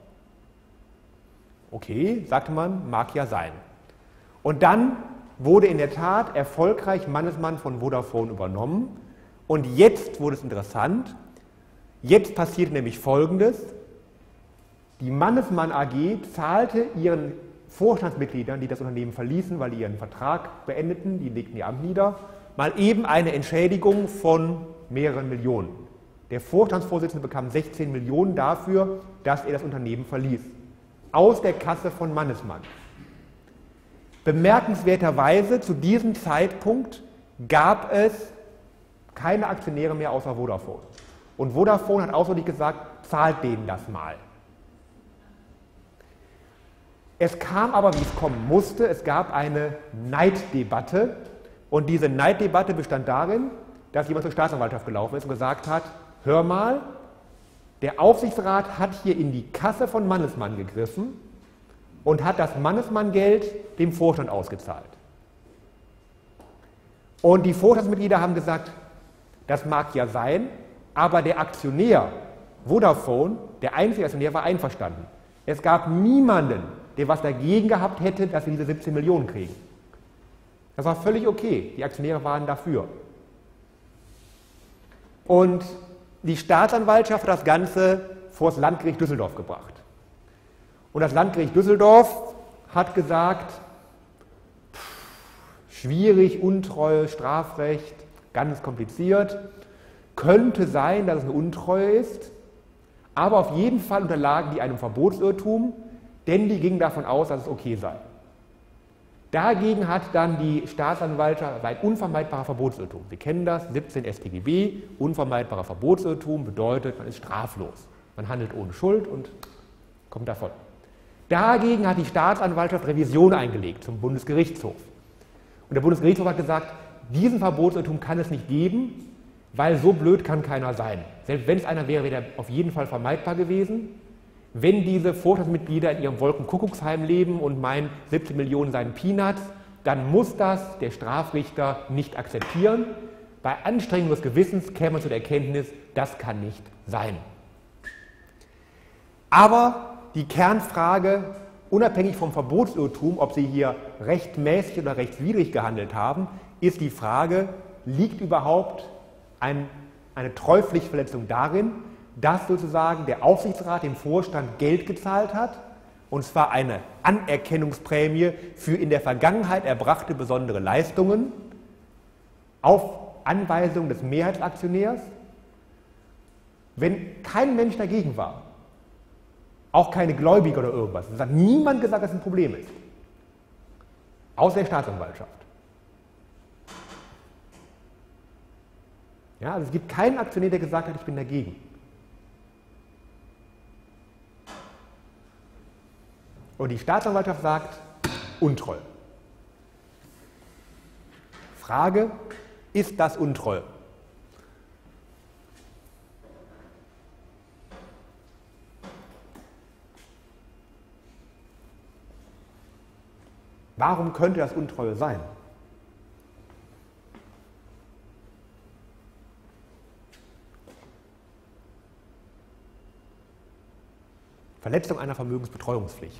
A: Okay, sagte man, mag ja sein. Und dann wurde in der Tat erfolgreich Mannesmann von Vodafone übernommen. Und jetzt wurde es interessant. Jetzt passierte nämlich Folgendes. Die Mannesmann A G zahlte ihren Vorstandsmitgliedern, die das Unternehmen verließen, weil die ihren Vertrag beendeten, die legten ihr Amt nieder, mal eben eine Entschädigung von mehreren Millionen. Der Vorstandsvorsitzende bekam sechzehn Millionen dafür, dass er das Unternehmen verließ. Aus der Kasse von Mannesmann. Bemerkenswerterweise zu diesem Zeitpunkt gab es keine Aktionäre mehr außer Vodafone. Und Vodafone hat ausdrücklich gesagt, zahlt denen das mal. Es kam aber, wie es kommen musste, es gab eine Neiddebatte und diese Neiddebatte bestand darin, dass jemand zur Staatsanwaltschaft gelaufen ist und gesagt hat, hör mal, der Aufsichtsrat hat hier in die Kasse von Mannesmann gegriffen und hat das Mannesmann-Geld dem Vorstand ausgezahlt. Und die Vorstandsmitglieder haben gesagt, das mag ja sein, aber der Aktionär, Vodafone, der einzige Aktionär, war einverstanden. Es gab niemanden, der was dagegen gehabt hätte, dass wir diese siebzehn Millionen kriegen. Das war völlig okay, die Aktionäre waren dafür. Und die Staatsanwaltschaft hat das Ganze vor das Landgericht Düsseldorf gebracht. Und das Landgericht Düsseldorf hat gesagt, pff, schwierig, Untreue, Strafrecht, ganz kompliziert. Könnte sein, dass es eine Untreue ist, aber auf jeden Fall unterlagen die einem Verbotsirrtum, denn die gingen davon aus, dass es okay sei. Dagegen hat dann die Staatsanwaltschaft ein unvermeidbarer Verbotsirrtum. Sie kennen das, siebzehn S t G B, unvermeidbarer Verbotsirrtum bedeutet, man ist straflos. Man handelt ohne Schuld und kommt davon. Dagegen hat die Staatsanwaltschaft Revision eingelegt zum Bundesgerichtshof. Und der Bundesgerichtshof hat gesagt, diesen Verbotsirrtum kann es nicht geben, weil so blöd kann keiner sein. Selbst wenn es einer wäre, wäre er auf jeden Fall vermeidbar gewesen. Wenn diese Vorstandsmitglieder in ihrem Wolkenkuckucksheim leben und meinen, siebzehn Millionen seien Peanuts, dann muss das der Strafrichter nicht akzeptieren. Bei Anstrengung des Gewissens käme man zu der Erkenntnis, das kann nicht sein. Aber die Kernfrage, unabhängig vom Verbotsirrtum, ob Sie hier rechtmäßig oder rechtswidrig gehandelt haben, ist die Frage, liegt überhaupt ein, eine Treupflichtverletzung darin, dass sozusagen der Aufsichtsrat dem Vorstand Geld gezahlt hat, und zwar eine Anerkennungsprämie für in der Vergangenheit erbrachte besondere Leistungen auf Anweisung des Mehrheitsaktionärs, wenn kein Mensch dagegen war, auch keine Gläubiger oder irgendwas. Es hat niemand gesagt, dass es ein Problem ist, außer der Staatsanwaltschaft. Ja, also es gibt keinen Aktionär, der gesagt hat, ich bin dagegen. Und die Staatsanwaltschaft sagt, Untreue. Frage, ist das Untreue? Warum könnte das Untreue sein? Verletzung einer Vermögensbetreuungspflicht.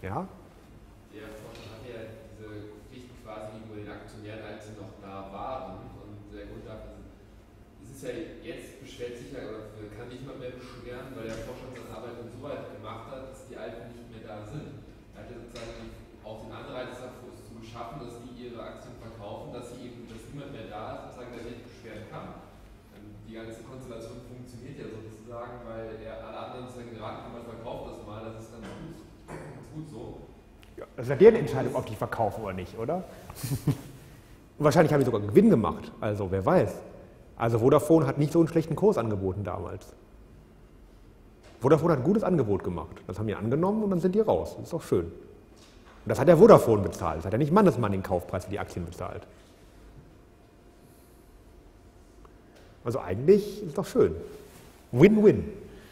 A: Ja?
F: Der Vorstand hat ja diese Pflicht quasi gegenüber den Aktionären, als sie noch da waren. Und der Grund dafür ist, es ist ja jetzt beschwert sich ja, oder kann nicht mal mehr beschweren, weil der Vorstand seine Arbeit so weit gemacht hat, dass die Alten nicht mehr da sind. Er hat ja sozusagen auch den Anreiz dafür zu geschaffen, dass die ihre Aktien verkaufen, dass sie eben, dass niemand mehr da ist, sozusagen, der sich beschweren kann. Die ganze Konstellation funktioniert ja sozusagen, weil er alle anderen sozusagen geraten haben, man verkauft das mal, das ist dann gut, gut so.
A: Ja, das ist ja deren Entscheidung, ob die verkaufen oder nicht, oder? Und wahrscheinlich haben die sogar einen Gewinn gemacht, also wer weiß. Also Vodafone hat nicht so einen schlechten Kurs angeboten damals. Vodafone hat ein gutes Angebot gemacht. Das haben die angenommen und dann sind die raus. Das ist doch schön. Und das hat der Vodafone bezahlt. Das hat ja nicht Mannesmann den Kaufpreis für die Aktien bezahlt. Also eigentlich ist es doch schön. Win-win.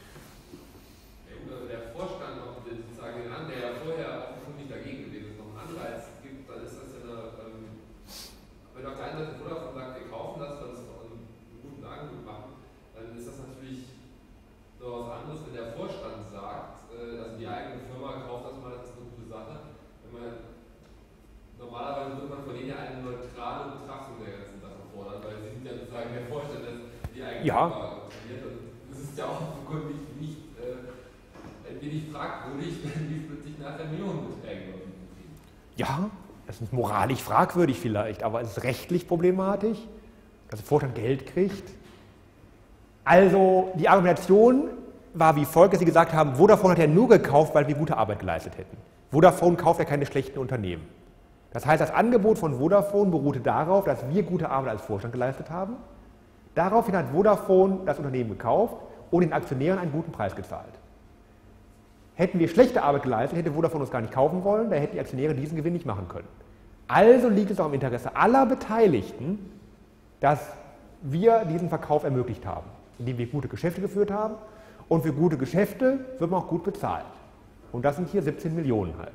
F: Der Vorstand noch sozusagen den an, der ja vorher offensichtlich dagegen gewesen ist, noch einen Anreiz gibt, dann ist das ja eine, ähm, wenn auf der einen Seite Vodafone sagt, wir kaufen das, weil es doch einen guten Angebot machen, dann ist das natürlich so was anderes, wenn der Vorstand sagt, äh, also die eigene Firma kauft das mal, das ist eine gute Sache. Wenn man, normalerweise würde man von denen ja eine neutrale Betrachtung der ganzen Sache fordern, weil sie sind ja sozusagen der Vorstand, der die eigene
A: Ja.
F: Firma kontrolliert. Und das ist ja auch offenkundig nicht, äh, ein wenig fragwürdig, wenn die plötzlich nachher Millionenbeträge kriegen.
A: Ja, das ist moralisch fragwürdig vielleicht, aber es ist rechtlich problematisch, dass der Vorstand Geld kriegt. Also die Argumentation war wie folgt, dass sie gesagt haben, Vodafone hat ja nur gekauft, weil wir gute Arbeit geleistet hätten. Vodafone kauft ja keine schlechten Unternehmen. Das heißt, das Angebot von Vodafone beruhte darauf, dass wir gute Arbeit als Vorstand geleistet haben. Daraufhin hat Vodafone das Unternehmen gekauft und den Aktionären einen guten Preis gezahlt. Hätten wir schlechte Arbeit geleistet, hätte Vodafone uns gar nicht kaufen wollen, da hätten die Aktionäre diesen Gewinn nicht machen können. Also liegt es auch im Interesse aller Beteiligten, dass wir diesen Verkauf ermöglicht haben, indem wir gute Geschäfte geführt haben. Und für gute Geschäfte wird man auch gut bezahlt. Und das sind hier siebzehn Millionen halt.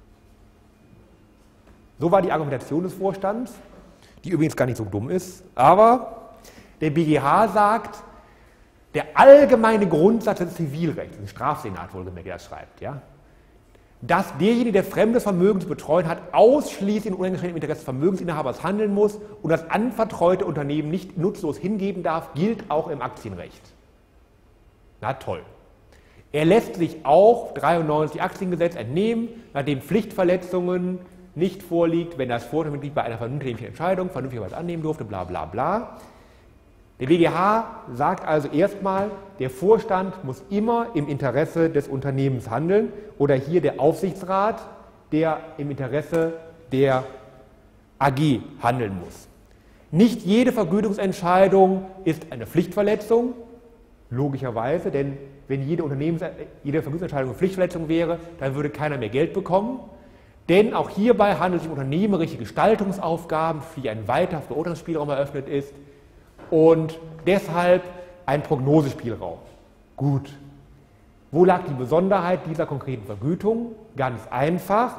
A: So war die Argumentation des Vorstands, die übrigens gar nicht so dumm ist, aber der B G H sagt, der allgemeine Grundsatz des Zivilrechts, ein Strafsenat wohlgemerkt, der das schreibt, ja, dass derjenige, der fremdes Vermögen zu betreuen hat, ausschließlich im uneingeschränkten Interesse des Vermögensinhabers handeln muss und das anvertraute Unternehmen nicht nutzlos hingeben darf, gilt auch im Aktienrecht. Na toll. Er lässt sich auch dreiundneunzig Aktiengesetz entnehmen, nachdem Pflichtverletzungen nicht vorliegt, wenn das Vorstandsmitglied bei einer vernünftigen Entscheidung vernünftigerweise annehmen durfte, bla bla bla. Der B G H sagt also erstmal, der Vorstand muss immer im Interesse des Unternehmens handeln oder hier der Aufsichtsrat, der im Interesse der A G handeln muss. Nicht jede Vergütungsentscheidung ist eine Pflichtverletzung, logischerweise, denn wenn jede, Unternehmens jede Vergütungsentscheidung eine Pflichtverletzung wäre, dann würde keiner mehr Geld bekommen. Denn auch hierbei handelt es sich um unternehmerische Gestaltungsaufgaben, für die ein weiter Beurteilungsspielraum eröffnet ist und deshalb ein Prognosespielraum. Gut. Wo lag die Besonderheit dieser konkreten Vergütung? Ganz einfach.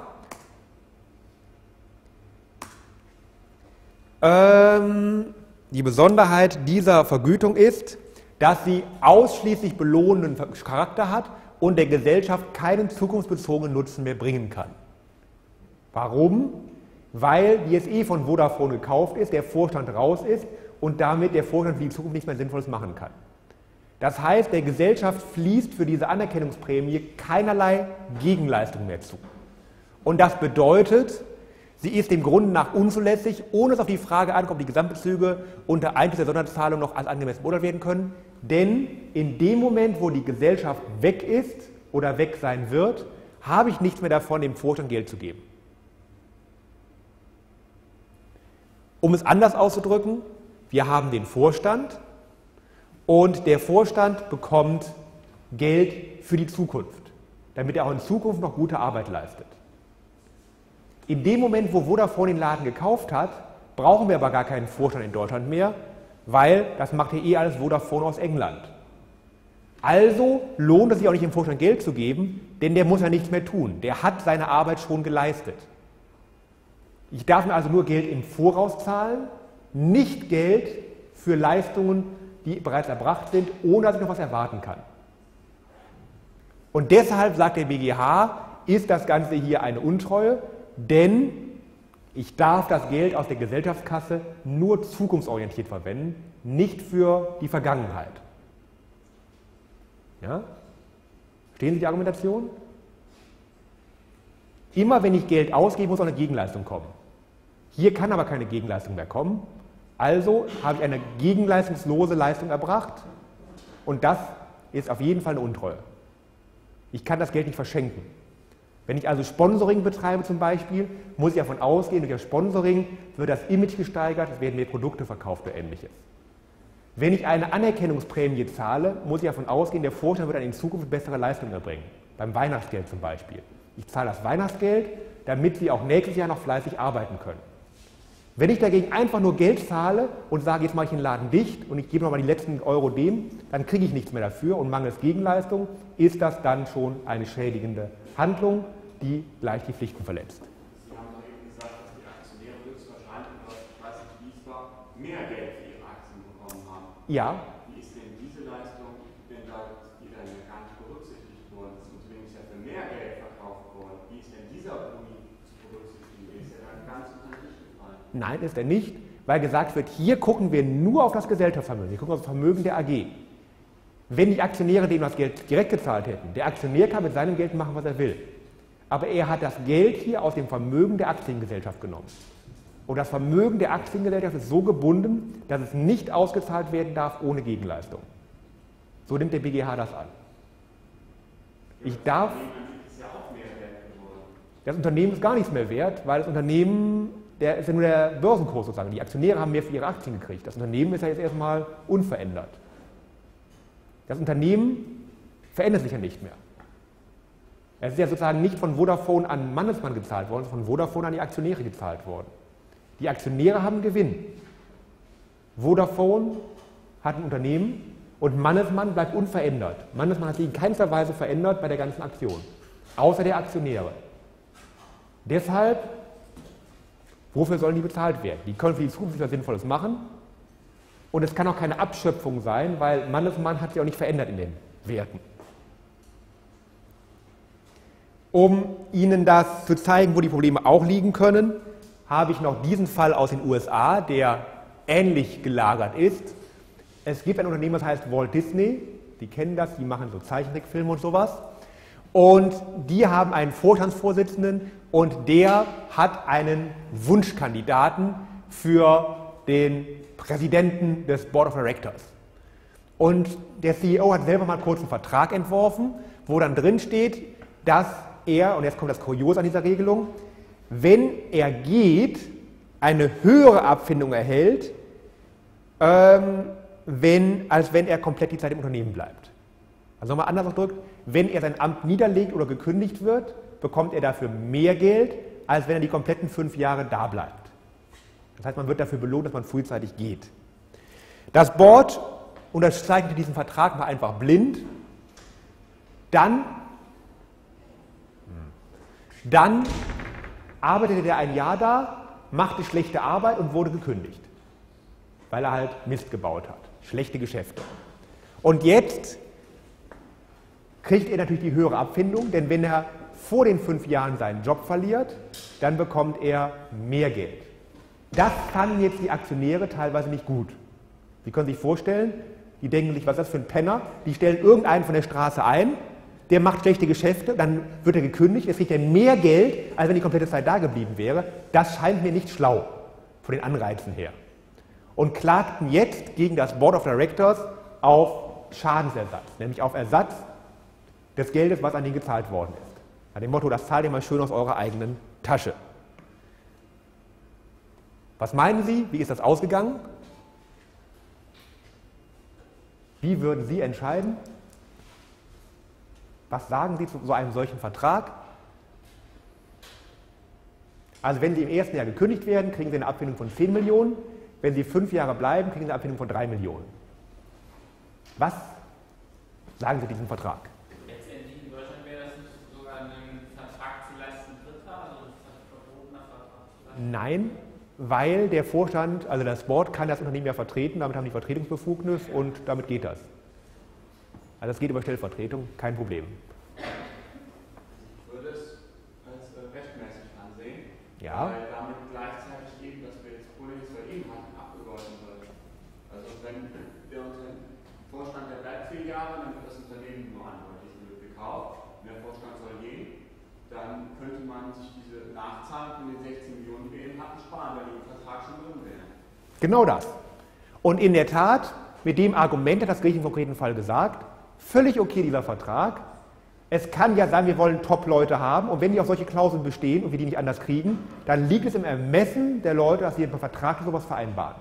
A: Ähm, die Besonderheit dieser Vergütung ist, dass sie ausschließlich belohnenden Charakter hat und der Gesellschaft keinen zukunftsbezogenen Nutzen mehr bringen kann. Warum? Weil die S E von Vodafone gekauft ist, der Vorstand raus ist und damit der Vorstand für die Zukunft nichts mehr Sinnvolles machen kann. Das heißt, der Gesellschaft fließt für diese Anerkennungsprämie keinerlei Gegenleistung mehr zu. Und das bedeutet, sie ist dem Grunde nach unzulässig, ohne dass auf die Frage ankommt, ob die Gesamtbezüge unter Einschluss der Sonderzahlung noch als angemessen beurteilt werden können. Denn in dem Moment, wo die Gesellschaft weg ist oder weg sein wird, habe ich nichts mehr davon, dem Vorstand Geld zu geben. Um es anders auszudrücken, wir haben den Vorstand und der Vorstand bekommt Geld für die Zukunft, damit er auch in Zukunft noch gute Arbeit leistet. In dem Moment, wo Vodafone den Laden gekauft hat, brauchen wir aber gar keinen Vorstand in Deutschland mehr, weil das macht ja eh alles Vodafone aus England. Also lohnt es sich auch nicht, dem Vorstand Geld zu geben, denn der muss ja nichts mehr tun. Der hat seine Arbeit schon geleistet. Ich darf mir also nur Geld im Voraus zahlen, nicht Geld für Leistungen, die bereits erbracht sind, ohne dass ich noch was erwarten kann. Und deshalb sagt der B G H, ist das Ganze hier eine Untreue, denn ich darf das Geld aus der Gesellschaftskasse nur zukunftsorientiert verwenden, nicht für die Vergangenheit. Ja? Verstehen Sie die Argumentation? Immer wenn ich Geld ausgebe, muss auch eine Gegenleistung kommen. Hier kann aber keine Gegenleistung mehr kommen, also habe ich eine gegenleistungslose Leistung erbracht und das ist auf jeden Fall eine Untreue. Ich kann das Geld nicht verschenken. Wenn ich also Sponsoring betreibe zum Beispiel, muss ich davon ausgehen, durch das Sponsoring wird das Image gesteigert, es werden mehr Produkte verkauft oder Ähnliches. Wenn ich eine Anerkennungsprämie zahle, muss ich davon ausgehen, der Vorstand wird dann in Zukunft bessere Leistungen erbringen. Beim Weihnachtsgeld zum Beispiel. Ich zahle das Weihnachtsgeld, damit Sie auch nächstes Jahr noch fleißig arbeiten können. Wenn ich dagegen einfach nur Geld zahle und sage, jetzt mache ich den Laden dicht und ich gebe nochmal die letzten Euro dem, dann kriege ich nichts mehr dafür und mangels Gegenleistung ist das dann schon eine schädigende Handlung, die gleich die Pflichten verletzt.
C: Sie haben doch eben gesagt, dass die Aktionäre höchstwahrscheinlich, ich weiß nicht, wie es war, mehr Geld für ihre Aktien bekommen haben.
A: Ja.
C: Wie ist denn diese Leistung, denn da die dann ja gar nicht berücksichtigt worden? Das Unternehmen ist ja für mehr Geld verkauft worden. Wie ist denn dieser Boni zu berücksichtigen? Der ist ja dann ganz unter den Tisch gefallen. Nein,
A: ist er nicht, weil gesagt wird, hier gucken wir nur auf das Gesellschaftsvermögen, wir gucken auf das Vermögen der A G. Wenn die Aktionäre dem das Geld direkt gezahlt hätten, der Aktionär kann mit seinem Geld machen, was er will. Aber er hat das Geld hier aus dem Vermögen der Aktiengesellschaft genommen. Und das Vermögen der Aktiengesellschaft ist so gebunden, dass es nicht ausgezahlt werden darf ohne Gegenleistung. So nimmt der B G H das an. Ich darf... Das Unternehmen ist gar nichts mehr wert, weil das Unternehmen, der ist ja nur der Börsenkurs sozusagen. Die Aktionäre haben mehr für ihre Aktien gekriegt. Das Unternehmen ist ja jetzt erstmal unverändert. Das Unternehmen verändert sich ja nicht mehr. Es ist ja sozusagen nicht von Vodafone an Mannesmann gezahlt worden, sondern von Vodafone an die Aktionäre gezahlt worden. Die Aktionäre haben Gewinn. Vodafone hat ein Unternehmen und Mannesmann bleibt unverändert. Mannesmann hat sich in keinster Weise verändert bei der ganzen Aktion, außer der Aktionäre. Deshalb, wofür sollen die bezahlt werden? Die können für die Zukunft etwas Sinnvolles machen. Und es kann auch keine Abschöpfung sein, weil Mannesmann hat sich auch nicht verändert in den Werten. Um Ihnen das zu zeigen, wo die Probleme auch liegen können, habe ich noch diesen Fall aus den U S A, der ähnlich gelagert ist. Es gibt ein Unternehmen, das heißt Walt Disney. Die kennen das, die machen so Zeichentrickfilme und sowas. Und die haben einen Vorstandsvorsitzenden und der hat einen Wunschkandidaten für den Präsidenten des Board of Directors. Und der C E O hat selber mal kurz einen Vertrag entworfen, wo dann drin steht, dass er, und jetzt kommt das Kurios an dieser Regelung, wenn er geht, eine höhere Abfindung erhält, ähm, wenn, als wenn er komplett die Zeit im Unternehmen bleibt. Also nochmal anders ausgedrückt, wenn er sein Amt niederlegt oder gekündigt wird, bekommt er dafür mehr Geld, als wenn er die kompletten fünf Jahre da bleibt. Das heißt, man wird dafür belohnt, dass man frühzeitig geht. Das Board unterzeichnete diesen Vertrag mal einfach blind. Dann, dann arbeitete er ein Jahr da, machte schlechte Arbeit und wurde gekündigt, weil er halt Mist gebaut hat. Schlechte Geschäfte. Und jetzt kriegt er natürlich die höhere Abfindung, denn wenn er vor den fünf Jahren seinen Job verliert, dann bekommt er mehr Geld. Das fanden jetzt die Aktionäre teilweise nicht gut. Sie können sich vorstellen, die denken sich, was ist das für ein Penner? Die stellen irgendeinen von der Straße ein, der macht schlechte Geschäfte, dann wird er gekündigt, jetzt kriegt er mehr Geld, als wenn die komplette Zeit da geblieben wäre. Das scheint mir nicht schlau, von den Anreizen her. Und klagten jetzt gegen das Board of Directors auf Schadensersatz, nämlich auf Ersatz des Geldes, was an ihn gezahlt worden ist. Nach dem Motto, das zahlt ihr mal schön aus eurer eigenen Tasche. Was meinen Sie, wie ist das ausgegangen? Wie würden Sie entscheiden? Was sagen Sie zu so einem solchen Vertrag? Also wenn Sie im ersten Jahr gekündigt werden, kriegen Sie eine Abfindung von zehn Millionen. Wenn Sie fünf Jahre bleiben, kriegen Sie eine Abfindung von drei Millionen. Was sagen Sie diesem Vertrag?
B: Letztendlich in Deutschland wäre das nicht sogar ein Vertrag zu Lasten Dritter, also ein verbotener Vertrag zu Lasten?
A: Nein, weil der Vorstand, also das Board kann das Unternehmen ja vertreten, damit haben die Vertretungsbefugnis und damit geht das. Also es geht über Stellvertretung, kein Problem.
E: Würde es
A: Ja.
C: Weil damit gleichzeitig eben, dass wir jetzt Problem, das wir eben hatten, abgegolten wird. Also wenn der Vorstand, der bleibt vier Jahre, dann wird das Unternehmen nur eindeutig gekauft, und der Vorstand soll gehen, dann könnte man sich diese Nachzahlung von den sechzehn Millionen, die wir eben hatten, sparen, weil die im Vertrag schon drin wären.
A: Genau das. Und in der Tat, mit dem Argument hat das Gericht im konkreten Fall gesagt, völlig okay dieser Vertrag. Es kann ja sein, wir wollen Top-Leute haben, und wenn die auf solche Klauseln bestehen und wir die nicht anders kriegen, dann liegt es im Ermessen der Leute, dass sie im Vertrag sowas vereinbaren.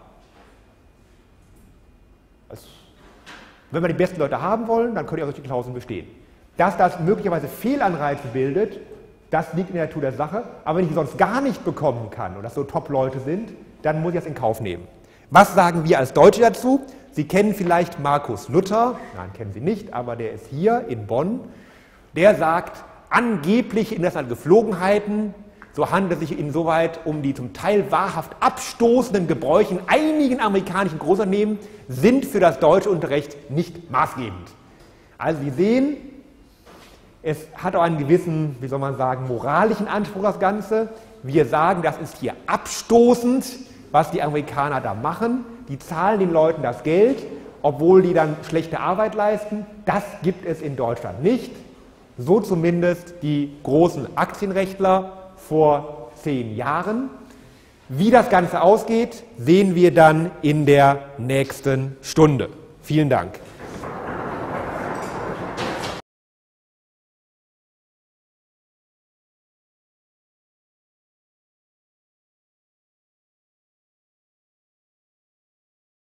A: Also, wenn wir die besten Leute haben wollen, dann können ja solche Klauseln bestehen. Dass das möglicherweise Fehlanreize bildet, das liegt in der Natur der Sache, aber wenn ich die sonst gar nicht bekommen kann und das so Top-Leute sind, dann muss ich das in Kauf nehmen. Was sagen wir als Deutsche dazu? Sie kennen vielleicht Markus Luther, nein, kennen Sie nicht, aber der ist hier in Bonn. Der sagt, angeblich internationale Geflogenheiten, so handelt es sich insoweit um die zum Teil wahrhaft abstoßenden Gebräuche in einigen amerikanischen Großunternehmen, sind für das deutsche Unterrecht nicht maßgebend. Also Sie sehen, es hat auch einen gewissen, wie soll man sagen, moralischen Anspruch, das Ganze. Wir sagen, das ist hier abstoßend, was die Amerikaner da machen. Die zahlen den Leuten das Geld, obwohl die dann schlechte Arbeit leisten. Das gibt es in Deutschland nicht. So zumindest die großen Aktienrechtler vor zehn Jahren. Wie das Ganze ausgeht, sehen wir dann in der nächsten Stunde. Vielen Dank.